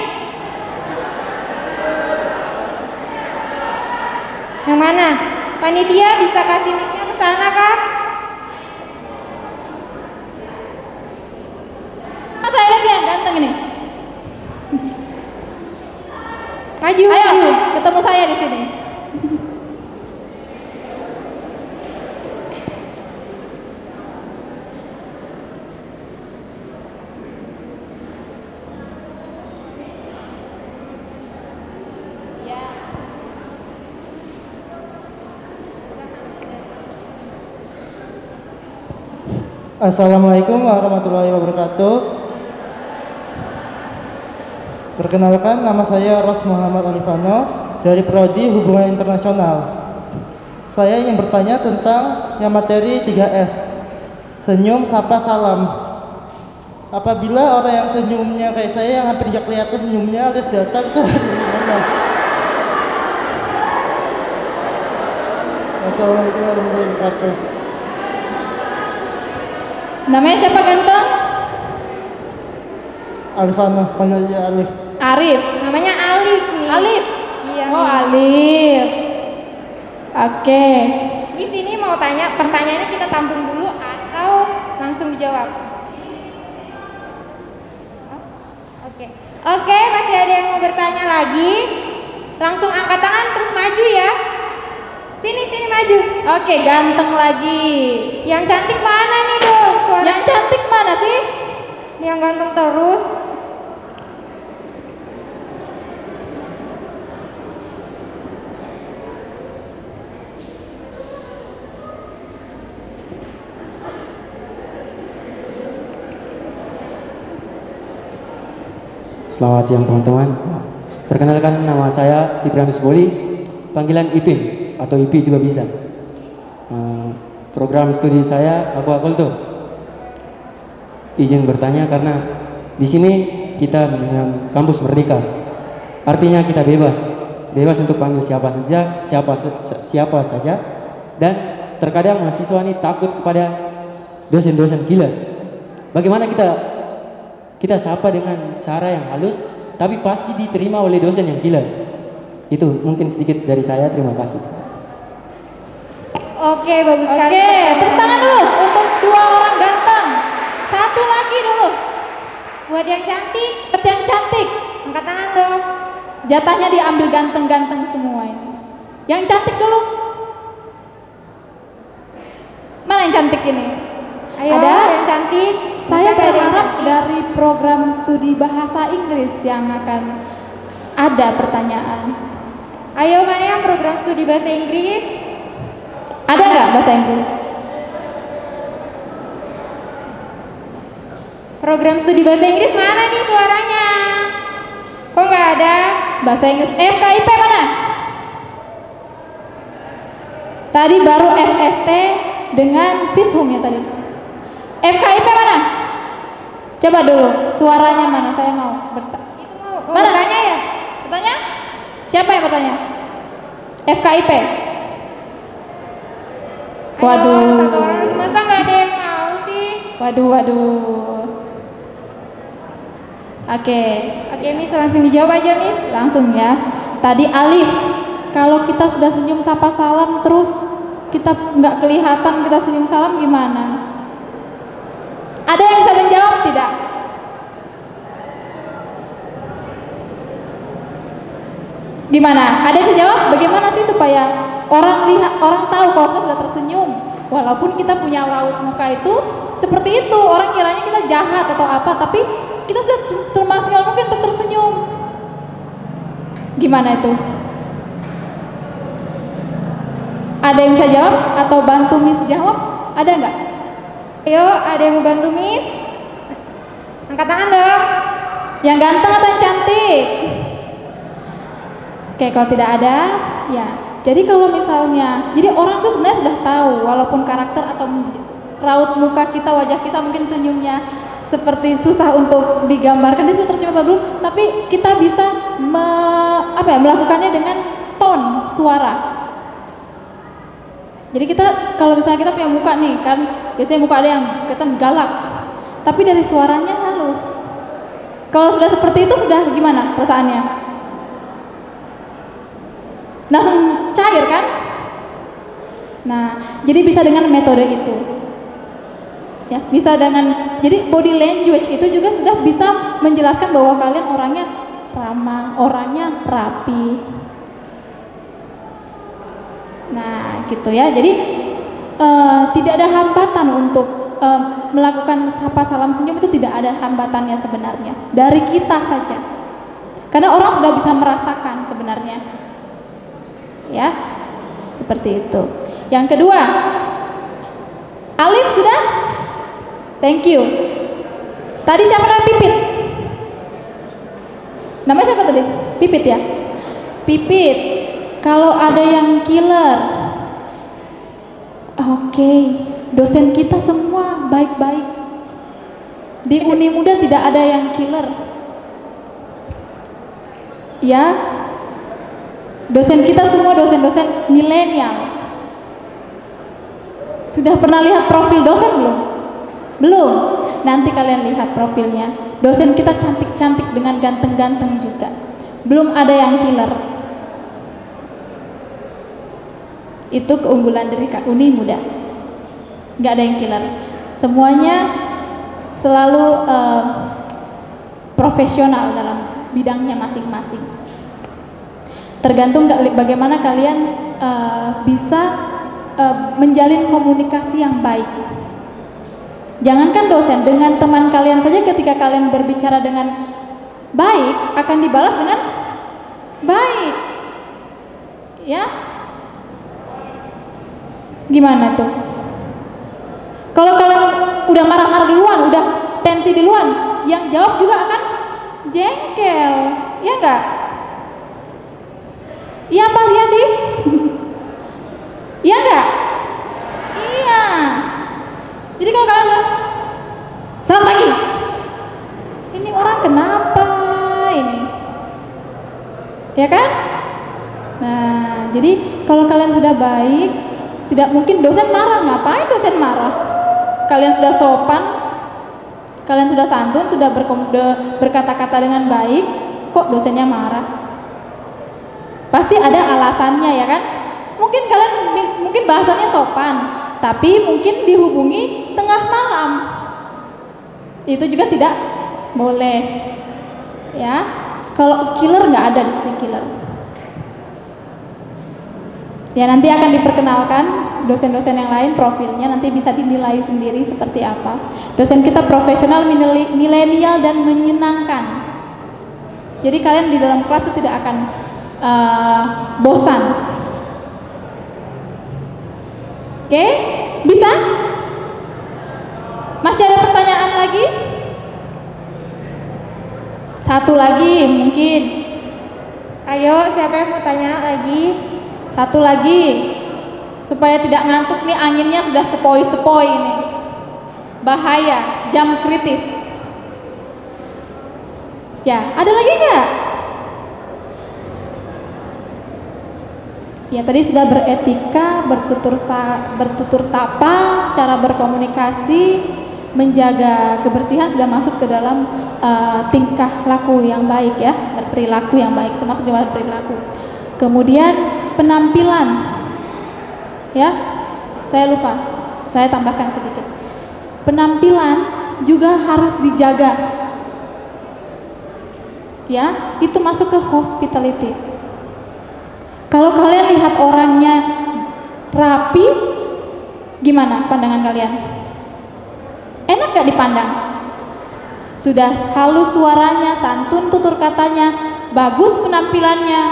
Yang mana? Panitia bisa kasih mic-nya ke sana kah? Saya lihat yang ganteng ini. Maju, ayo, maju. ketemu saya di sini. Assalamualaikum warahmatullahi wabarakatuh. Perkenalkan, nama saya Ros Muhammad Alifano dari Prodi Hubungan Internasional. Saya ingin bertanya tentang yang materi tiga S, senyum, sapa, salam. Apabila orang yang senyumnya kayak saya yang hampir nggak kelihatan senyumnya alias datang tuh gimana? Assalamualaikum warahmatullahi wabarakatuh. Namanya siapa ganteng? Alifano, panggil dia Alif. Arif. Namanya Alif nih. Alif. Iya. Oh, nih. Alif. Oke. Di sini mau tanya, pertanyaannya kita tampung dulu atau langsung dijawab? Oh, Oke. Oke, masih ada yang mau bertanya lagi? Langsung angkat tangan terus maju ya. Sini, sini maju. Oke, ganteng lagi. Yang cantik mana nih dong? Suara Yang cantik mana sih? yang ganteng terus. Selamat siang teman-teman. Perkenalkan, nama saya Siprianus Boli, panggilan Ipin atau I P juga bisa. Uh, program studi saya aquaculture. Izin bertanya karena di sini kita dengan kampus merdeka. Artinya kita bebas, bebas untuk panggil siapa saja, siapa siapa saja. Dan terkadang mahasiswa ini takut kepada dosen-dosen killer. Bagaimana kita kita sapa dengan cara yang halus, tapi pasti diterima oleh dosen yang killer. Itu mungkin sedikit dari saya. Terima kasih. Oke, bagus sekali. Oke, tepuk tangan dulu untuk dua orang ganteng. Satu lagi dulu. Buat yang cantik, buat yang cantik, angkat tangan dong. Jatahnya diambil ganteng-ganteng semua ini. Yang cantik dulu. Mana yang cantik ini? Ayo, ada yang cantik. Saya Bisa berharap dari program studi bahasa Inggris yang akan ada pertanyaan. Ayo, mana yang program studi bahasa Inggris? Ada nggak bahasa Inggris? Program studi bahasa Inggris mana nih suaranya? Kok nggak ada? Bahasa Inggris F K I P mana? Tadi baru F S T dengan Fishum ya tadi. F K I P mana? Coba dulu suaranya mana? Saya mau bertanya. Itu mau, mau mana? bertanya ya? Bertanya? Siapa yang bertanya? F K I P. Waduh. Ayo, satu orang itu masa nggak ada yang mau sih? Waduh, waduh. Oke, oke Miss, langsung dijawab aja Miss. Langsung ya. Tadi Alif, kalau kita sudah senyum sapa salam terus kita nggak kelihatan kita senyum salam gimana? Ada yang bisa menjawab tidak? Gimana? Ada yang bisa jawab? Bagaimana sih supaya orang lihat, orang tahu kalau kita sudah tersenyum, walaupun kita punya raut muka itu seperti itu, orang kiranya kita jahat atau apa, tapi kita sudah termaksimal mungkin untuk tersenyum. Gimana itu? Ada yang bisa jawab atau bantu Miss jawab? Ada nggak? Ayo, ada yang mau bantu Miss? Angkat tangan dong. Yang ganteng atau yang cantik? Oke, kalau tidak ada, ya. Jadi kalau misalnya, jadi orang tuh sebenarnya sudah tahu, walaupun karakter atau raut muka kita, wajah kita mungkin senyumnya seperti susah untuk digambarkan, dia sudah tersenyum apa belum, tapi kita bisa me, apa ya, melakukannya dengan tone suara. Jadi kita kalau misalnya kita punya muka nih kan, biasanya muka ada yang kelihatan galak, tapi dari suaranya halus. Kalau sudah seperti itu sudah gimana perasaannya? Langsung cair kan? Nah, jadi bisa dengan metode itu. Ya, bisa dengan, jadi body language itu juga sudah bisa menjelaskan bahwa kalian orangnya ramah, orangnya rapi. Nah, gitu ya. Jadi uh, tidak ada hambatan untuk uh, melakukan sapa salam senyum, itu tidak ada hambatannya sebenarnya. Dari kita saja. Karena orang sudah bisa merasakan sebenarnya. Ya, seperti itu. Yang kedua, Alif sudah? Thank you. Tadi siapa namanya? Pipit? Namanya siapa tadi? Pipit ya? Pipit. Kalau ada yang killer, oke, okay. Dosen kita semua baik-baik. Di Uni Muda tidak ada yang killer. Ya, dosen kita semua dosen-dosen milenial. Sudah pernah lihat profil dosen belum? Belum. Nanti kalian lihat profilnya. Dosen kita cantik-cantik dengan ganteng-ganteng juga. Belum ada yang killer. Itu keunggulan dari Uni Muda. Nggak ada yang killer. Semuanya selalu uh, profesional dalam bidangnya masing-masing. Tergantung bagaimana kalian uh, bisa uh, menjalin komunikasi yang baik. Jangankan dosen, dengan teman kalian saja ketika kalian berbicara dengan baik akan dibalas dengan baik. Ya? Gimana tuh? Kalau kalian udah marah-marah duluan, udah tensi duluan, yang jawab juga akan jengkel. Ya enggak? Iya apa sih ya sih? Iya enggak? Iya. Jadi kalau kalian bilang, selamat pagi. Ini orang kenapa ini? Ya kan? Nah, jadi kalau kalian sudah baik, tidak mungkin dosen marah. Ngapain dosen marah? Kalian sudah sopan, kalian sudah santun, sudah berkata-kata dengan baik, kok dosennya marah? Pasti ada alasannya ya kan? Mungkin kalian mungkin bahasanya sopan, tapi mungkin dihubungi tengah malam. Itu juga tidak boleh. Ya. Kalau killer nggak ada di sini killer. Ya nanti akan diperkenalkan dosen-dosen yang lain profilnya, nanti bisa dinilai sendiri seperti apa. Dosen kita profesional, milenial dan menyenangkan. Jadi kalian di dalam kelas itu tidak akan uh, bosan. Oke, okay? Bisa? Masih ada pertanyaan lagi? Satu lagi mungkin. Ayo, siapa yang mau tanya lagi? Satu lagi. Supaya tidak ngantuk nih, anginnya sudah sepoi-sepoi nih. Bahaya, jam kritis. Ya, ada lagi nggak? Ya tadi sudah beretika, bertutur sa bertutur sapa, cara berkomunikasi, menjaga kebersihan sudah masuk ke dalam uh, tingkah laku yang baik ya, berperilaku yang baik itu masuk di dalam perilaku. Kemudian penampilan, ya saya lupa, saya tambahkan sedikit. Penampilan juga harus dijaga, ya itu masuk ke hospitality. Kalau kalian lihat orangnya rapi, gimana pandangan kalian? Enak gak dipandang? Sudah halus suaranya, santun tutur katanya, bagus penampilannya,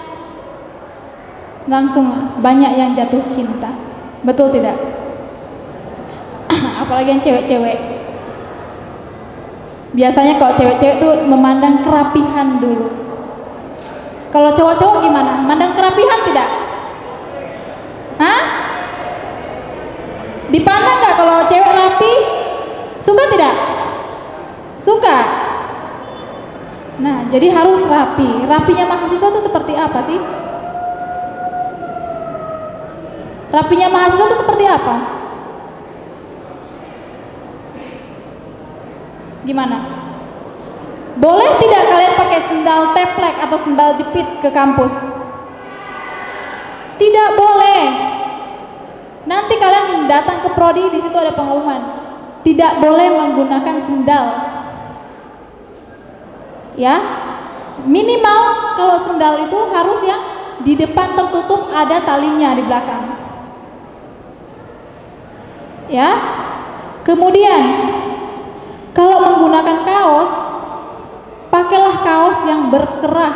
langsung banyak yang jatuh cinta. Betul tidak? Apalagi yang cewek-cewek. Biasanya kalau cewek-cewek tuh memandang kerapihan dulu. Kalau cowok-cowok gimana? Memandang kerapihan tidak? Hah? Dipandang nggak kalau cewek rapi? Suka tidak? Suka. Nah, jadi harus rapi. Rapinya mahasiswa itu seperti apa sih? Rapinya mahasiswa itu seperti apa? Gimana? Boleh tidak kalian pakai sendal teplek atau sendal jepit ke kampus? Tidak boleh. Nanti kalian datang ke prodi, di situ ada pengumuman. Tidak boleh menggunakan sendal. Ya, minimal kalau sendal itu harus yang di depan tertutup, ada talinya di belakang. Ya, kemudian kalau menggunakan kaos, pakailah kaos yang berkerah.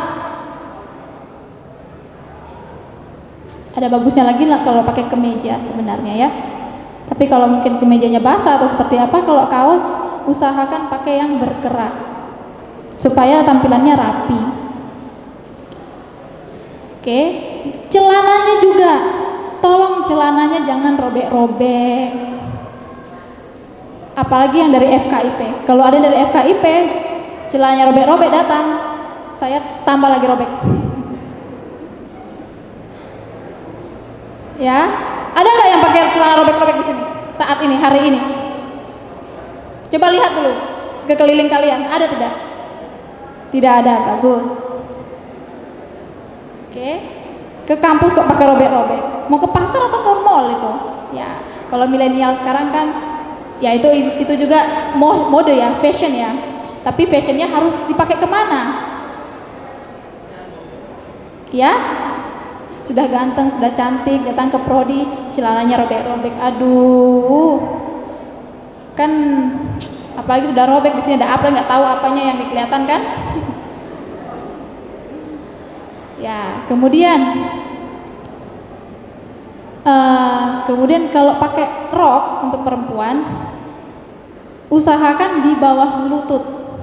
Ada bagusnya lagi lah kalau pakai kemeja sebenarnya ya. Tapi kalau mungkin kemejanya basah atau seperti apa, kalau kaos usahakan pakai yang berkerah supaya tampilannya rapi. Oke, celananya juga, tolong celananya jangan robek-robek. Apalagi yang dari F K I P. Kalau ada dari F K I P, celananya robek-robek datang, saya tambah lagi robek. Ya, ada nggak yang pakai celana robek-robek di sini saat ini, hari ini? Coba lihat dulu sekeliling kalian, ada tidak? Tidak ada, bagus. Oke, ke kampus kok pakai robek-robek? Mau ke pasar atau ke mall itu? Ya, kalau milenial sekarang kan, ya itu itu juga mode ya, fashion ya. Tapi fashionnya harus dipakai kemana? Ya, sudah ganteng, sudah cantik, datang ke prodi, celananya robek-robek. Aduh, kan apalagi sudah robek, di sini ada apa, nggak tahu apanya yang dikelihatan kan? Ya, kemudian uh, kemudian kalau pakai rok untuk perempuan, usahakan di bawah lutut.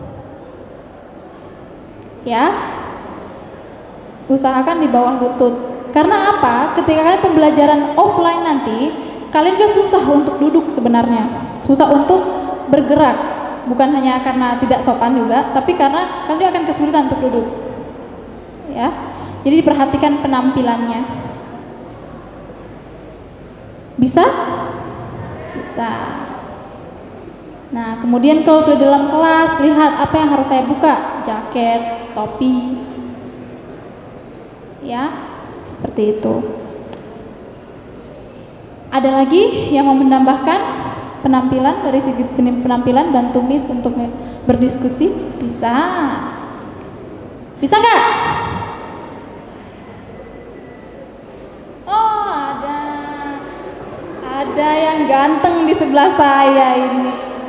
Ya, usahakan di bawah lutut. Karena apa? Ketika kalian pembelajaran offline nanti, kalian gak susah untuk duduk sebenarnya, susah untuk bergerak, bukan hanya karena tidak sopan juga, tapi karena kalian akan kesulitan untuk duduk. Ya, jadi diperhatikan penampilannya. Bisa? Bisa. Nah, kemudian kalau sudah dalam kelas, lihat apa yang harus saya buka, jaket, topi, ya. Seperti itu. Ada lagi yang mau menambahkan penampilan dari segi penampilan, bantu Miss untuk berdiskusi? Bisa. Bisa nggak? Oh, ada. Ada yang ganteng di sebelah saya ini.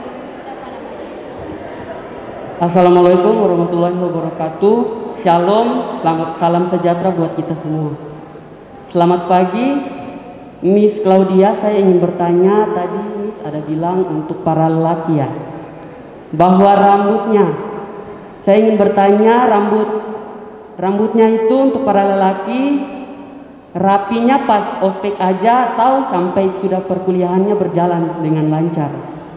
Assalamualaikum warahmatullahi wabarakatuh. Shalom, selamat, salam sejahtera buat kita semua. Selamat pagi, Miss Claudia. Saya ingin bertanya, tadi Miss ada bilang untuk para lelaki ya, bahwa rambutnya, saya ingin bertanya rambut rambutnya itu untuk para lelaki rapinya pas ospek aja atau sampai sudah perkuliahannya berjalan dengan lancar?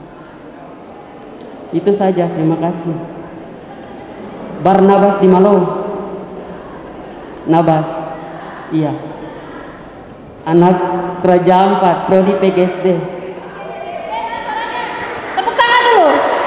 Itu saja, terima kasih. Barnabas di Malo. Nabas, iya. Anak Raja empat, prodi P G S D. Tepuk tangan dulu.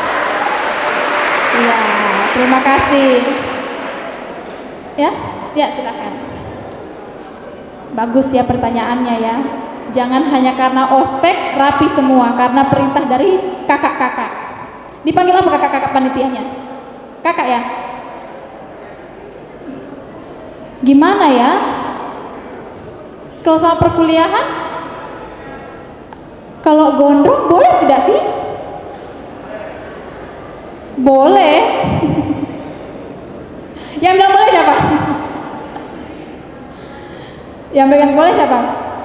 Iya, terima kasih. Ya, ya silakan. Bagus ya pertanyaannya ya. Jangan hanya karena ospek rapi semua, karena perintah dari kakak-kakak. Dipanggil apa kakak-kakak panitianya? Kakak ya? Gimana ya? Kalau sama perkuliahan, kalau gondrong boleh tidak sih? Boleh. Yang bilang boleh siapa? Yang bilang boleh siapa?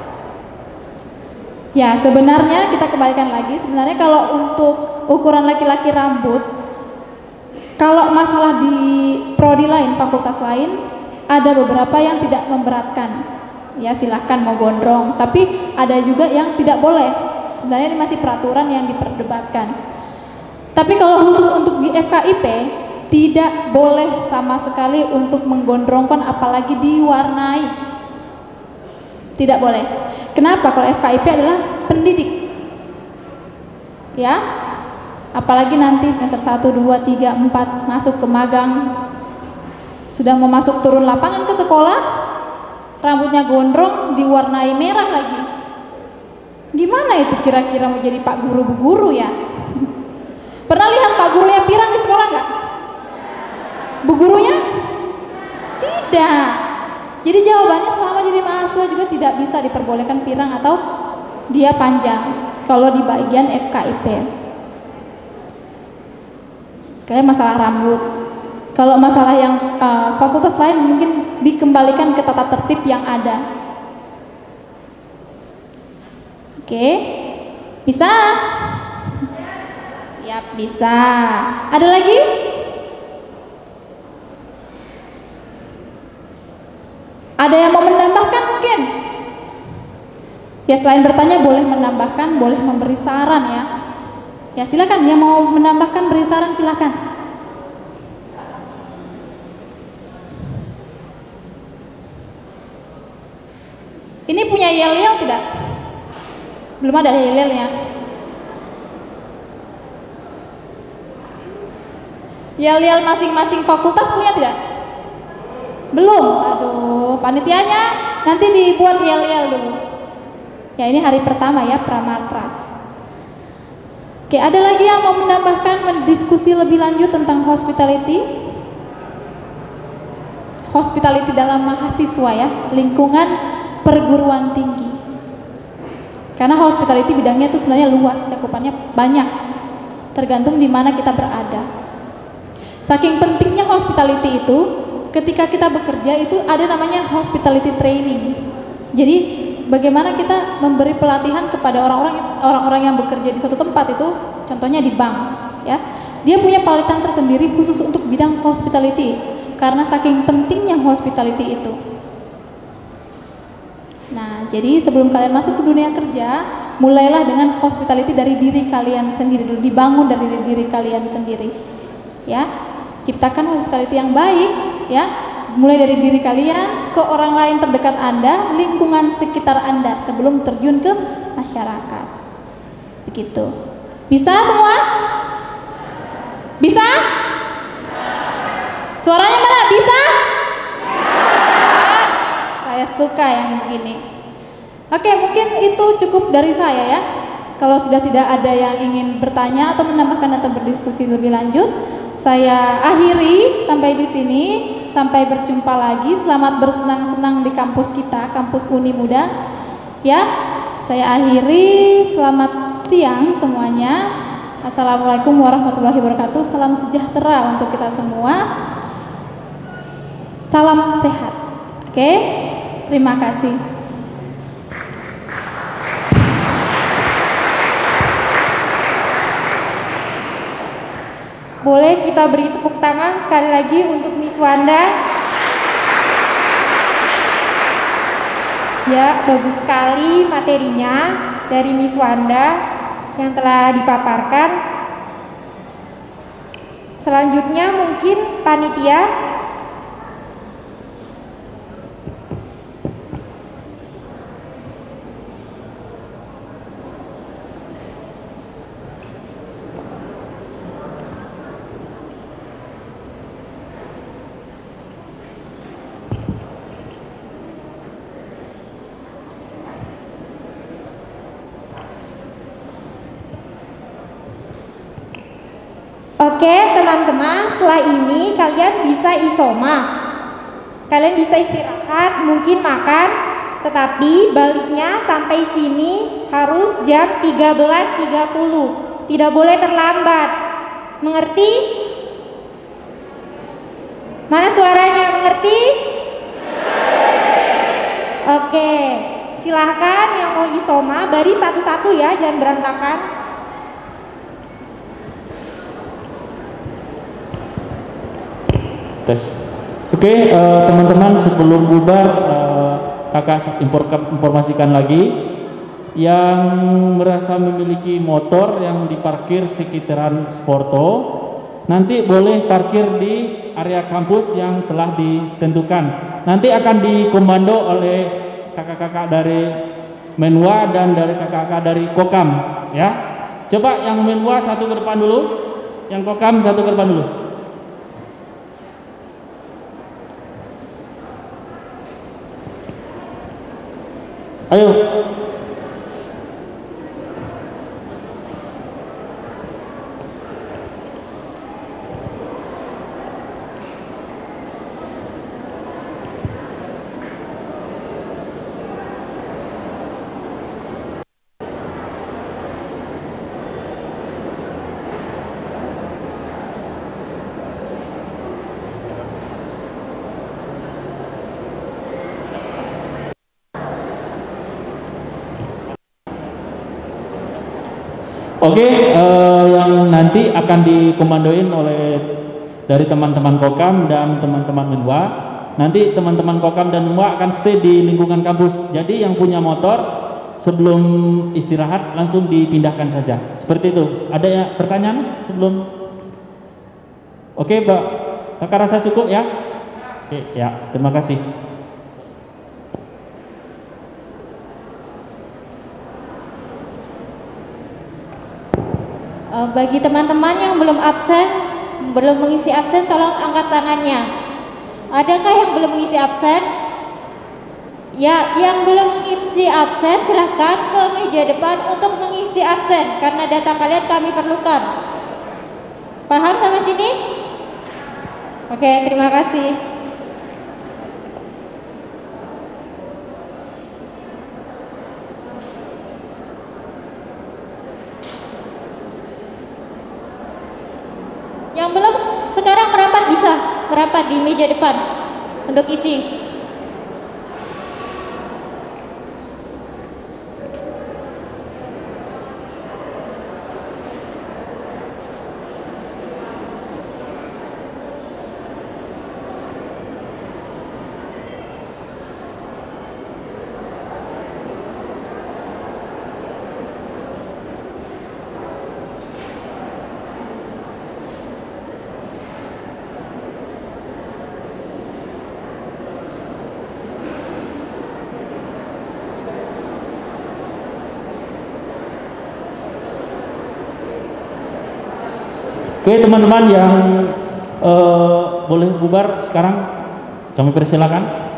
Ya, sebenarnya kita kembalikan lagi. Sebenarnya kalau untuk ukuran laki-laki rambut, Kalau masalah di prodi lain, fakultas lain, ada beberapa yang tidak memberatkan. Ya silahkan mau gondrong, tapi ada juga yang tidak boleh. Sebenarnya ini masih peraturan yang diperdebatkan. Tapi kalau khusus untuk di F K I P, tidak boleh sama sekali untuk menggondrongkan apalagi diwarnai. Tidak boleh. Kenapa? Kalau F K I P adalah pendidik. Ya, apalagi nanti semester satu, dua, tiga, empat masuk ke magang, sudah mau masuk turun lapangan ke sekolah, rambutnya gondrong diwarnai merah lagi. Gimana itu kira-kira mau jadi pak guru bu guru ya? Pernah lihat pak gurunya pirang di sekolah nggak? Bu gurunya? Tidak. Jadi jawabannya selama jadi mahasiswa juga tidak bisa diperbolehkan pirang atau dia panjang kalau di bagian F K I P. Kayak masalah rambut. Kalau masalah yang uh, fakultas lain mungkin dikembalikan ke tata tertib yang ada. Oke, bisa? Siap, bisa. Ada lagi? Ada yang mau menambahkan mungkin? Ya selain bertanya boleh menambahkan, boleh memberi saran ya. Ya silakan, yang mau menambahkan beri saran silakan. Ini punya yel-yel tidak? Belum ada yel-yelnya. Yel-yel masing-masing fakultas punya tidak? Belum. Aduh, panitianya nanti dibuat yel-yel dulu. Ya ini hari pertama ya, pramatras. Oke, ada lagi yang mau menambahkan, mendiskusi lebih lanjut tentang hospitality? Hospitality dalam mahasiswa ya, lingkungan perguruan tinggi. Karena hospitality bidangnya itu sebenarnya luas, cakupannya banyak, tergantung di mana kita berada. Saking pentingnya hospitality itu, ketika kita bekerja itu ada namanya hospitality training. Jadi bagaimana kita memberi pelatihan kepada orang-orang orang-orang yang bekerja di suatu tempat itu, contohnya di bank, ya. Dia punya pelatihan tersendiri khusus untuk bidang hospitality karena saking pentingnya hospitality itu. Nah, jadi sebelum kalian masuk ke dunia kerja, mulailah dengan hospitality dari diri kalian sendiri dulu, dibangun dari diri kalian sendiri. Ya, ciptakan hospitality yang baik, ya. Mulai dari diri kalian ke orang lain terdekat Anda, lingkungan sekitar Anda sebelum terjun ke masyarakat. Begitu. Bisa semua? Bisa? Suaranya mana? Bisa? Ah, saya suka yang begini. Oke, mungkin itu cukup dari saya ya. Kalau sudah tidak ada yang ingin bertanya atau menambahkan atau berdiskusi lebih lanjut, saya akhiri sampai di sini. Sampai berjumpa lagi. Selamat bersenang-senang di kampus kita, kampus Uni Muda. Ya, saya akhiri. Selamat siang semuanya. Assalamualaikum warahmatullahi wabarakatuh. Salam sejahtera untuk kita semua. Salam sehat. Oke, terima kasih. Boleh kita beri tepuk tangan sekali lagi untuk Miss Wanda. Ya, bagus sekali materinya dari Miss Wanda yang telah dipaparkan. Selanjutnya mungkin panitia. Oke teman-teman, setelah ini kalian bisa isoma. Kalian bisa istirahat, mungkin makan, tetapi baliknya sampai sini harus jam tiga belas tiga puluh. Tidak boleh terlambat. Mengerti? Mana suaranya? Mengerti? Oke, silahkan yang mau isoma baris satu-satu ya, jangan berantakan. Tes. Oke, eh, teman-teman, sebelum bubar, eh, kakak impor- informasikan lagi yang merasa memiliki motor yang diparkir sekitaran Sporto, nanti boleh parkir di area kampus yang telah ditentukan. Nanti akan dikomando oleh kakak-kakak dari Menwa dan dari kakak-kakak dari Kokam, ya. Coba yang Menwa satu ke depan dulu, yang Kokam satu ke depan dulu. Ayo. Oke, eh, yang nanti akan dikomandoin oleh dari teman-teman Kokam dan teman-teman Menwa. Nanti teman-teman Kokam dan Menwa akan stay di lingkungan kampus. Jadi yang punya motor sebelum istirahat langsung dipindahkan saja. Seperti itu. Ada ya pertanyaan sebelum? Oke, Mbak. Kakak rasa cukup ya? Oke, ya. Terima kasih. Bagi teman-teman yang belum absen, belum mengisi absen, tolong angkat tangannya. Adakah yang belum mengisi absen? Ya, yang belum mengisi absen silahkan ke meja depan untuk mengisi absen karena data kalian kami perlukan. Paham sampai sini? Oke, terima kasih. Yang belum sekarang merapat bisa merapat di meja depan untuk isi. Oke, teman-teman yang uh, boleh bubar sekarang, kami persilakan.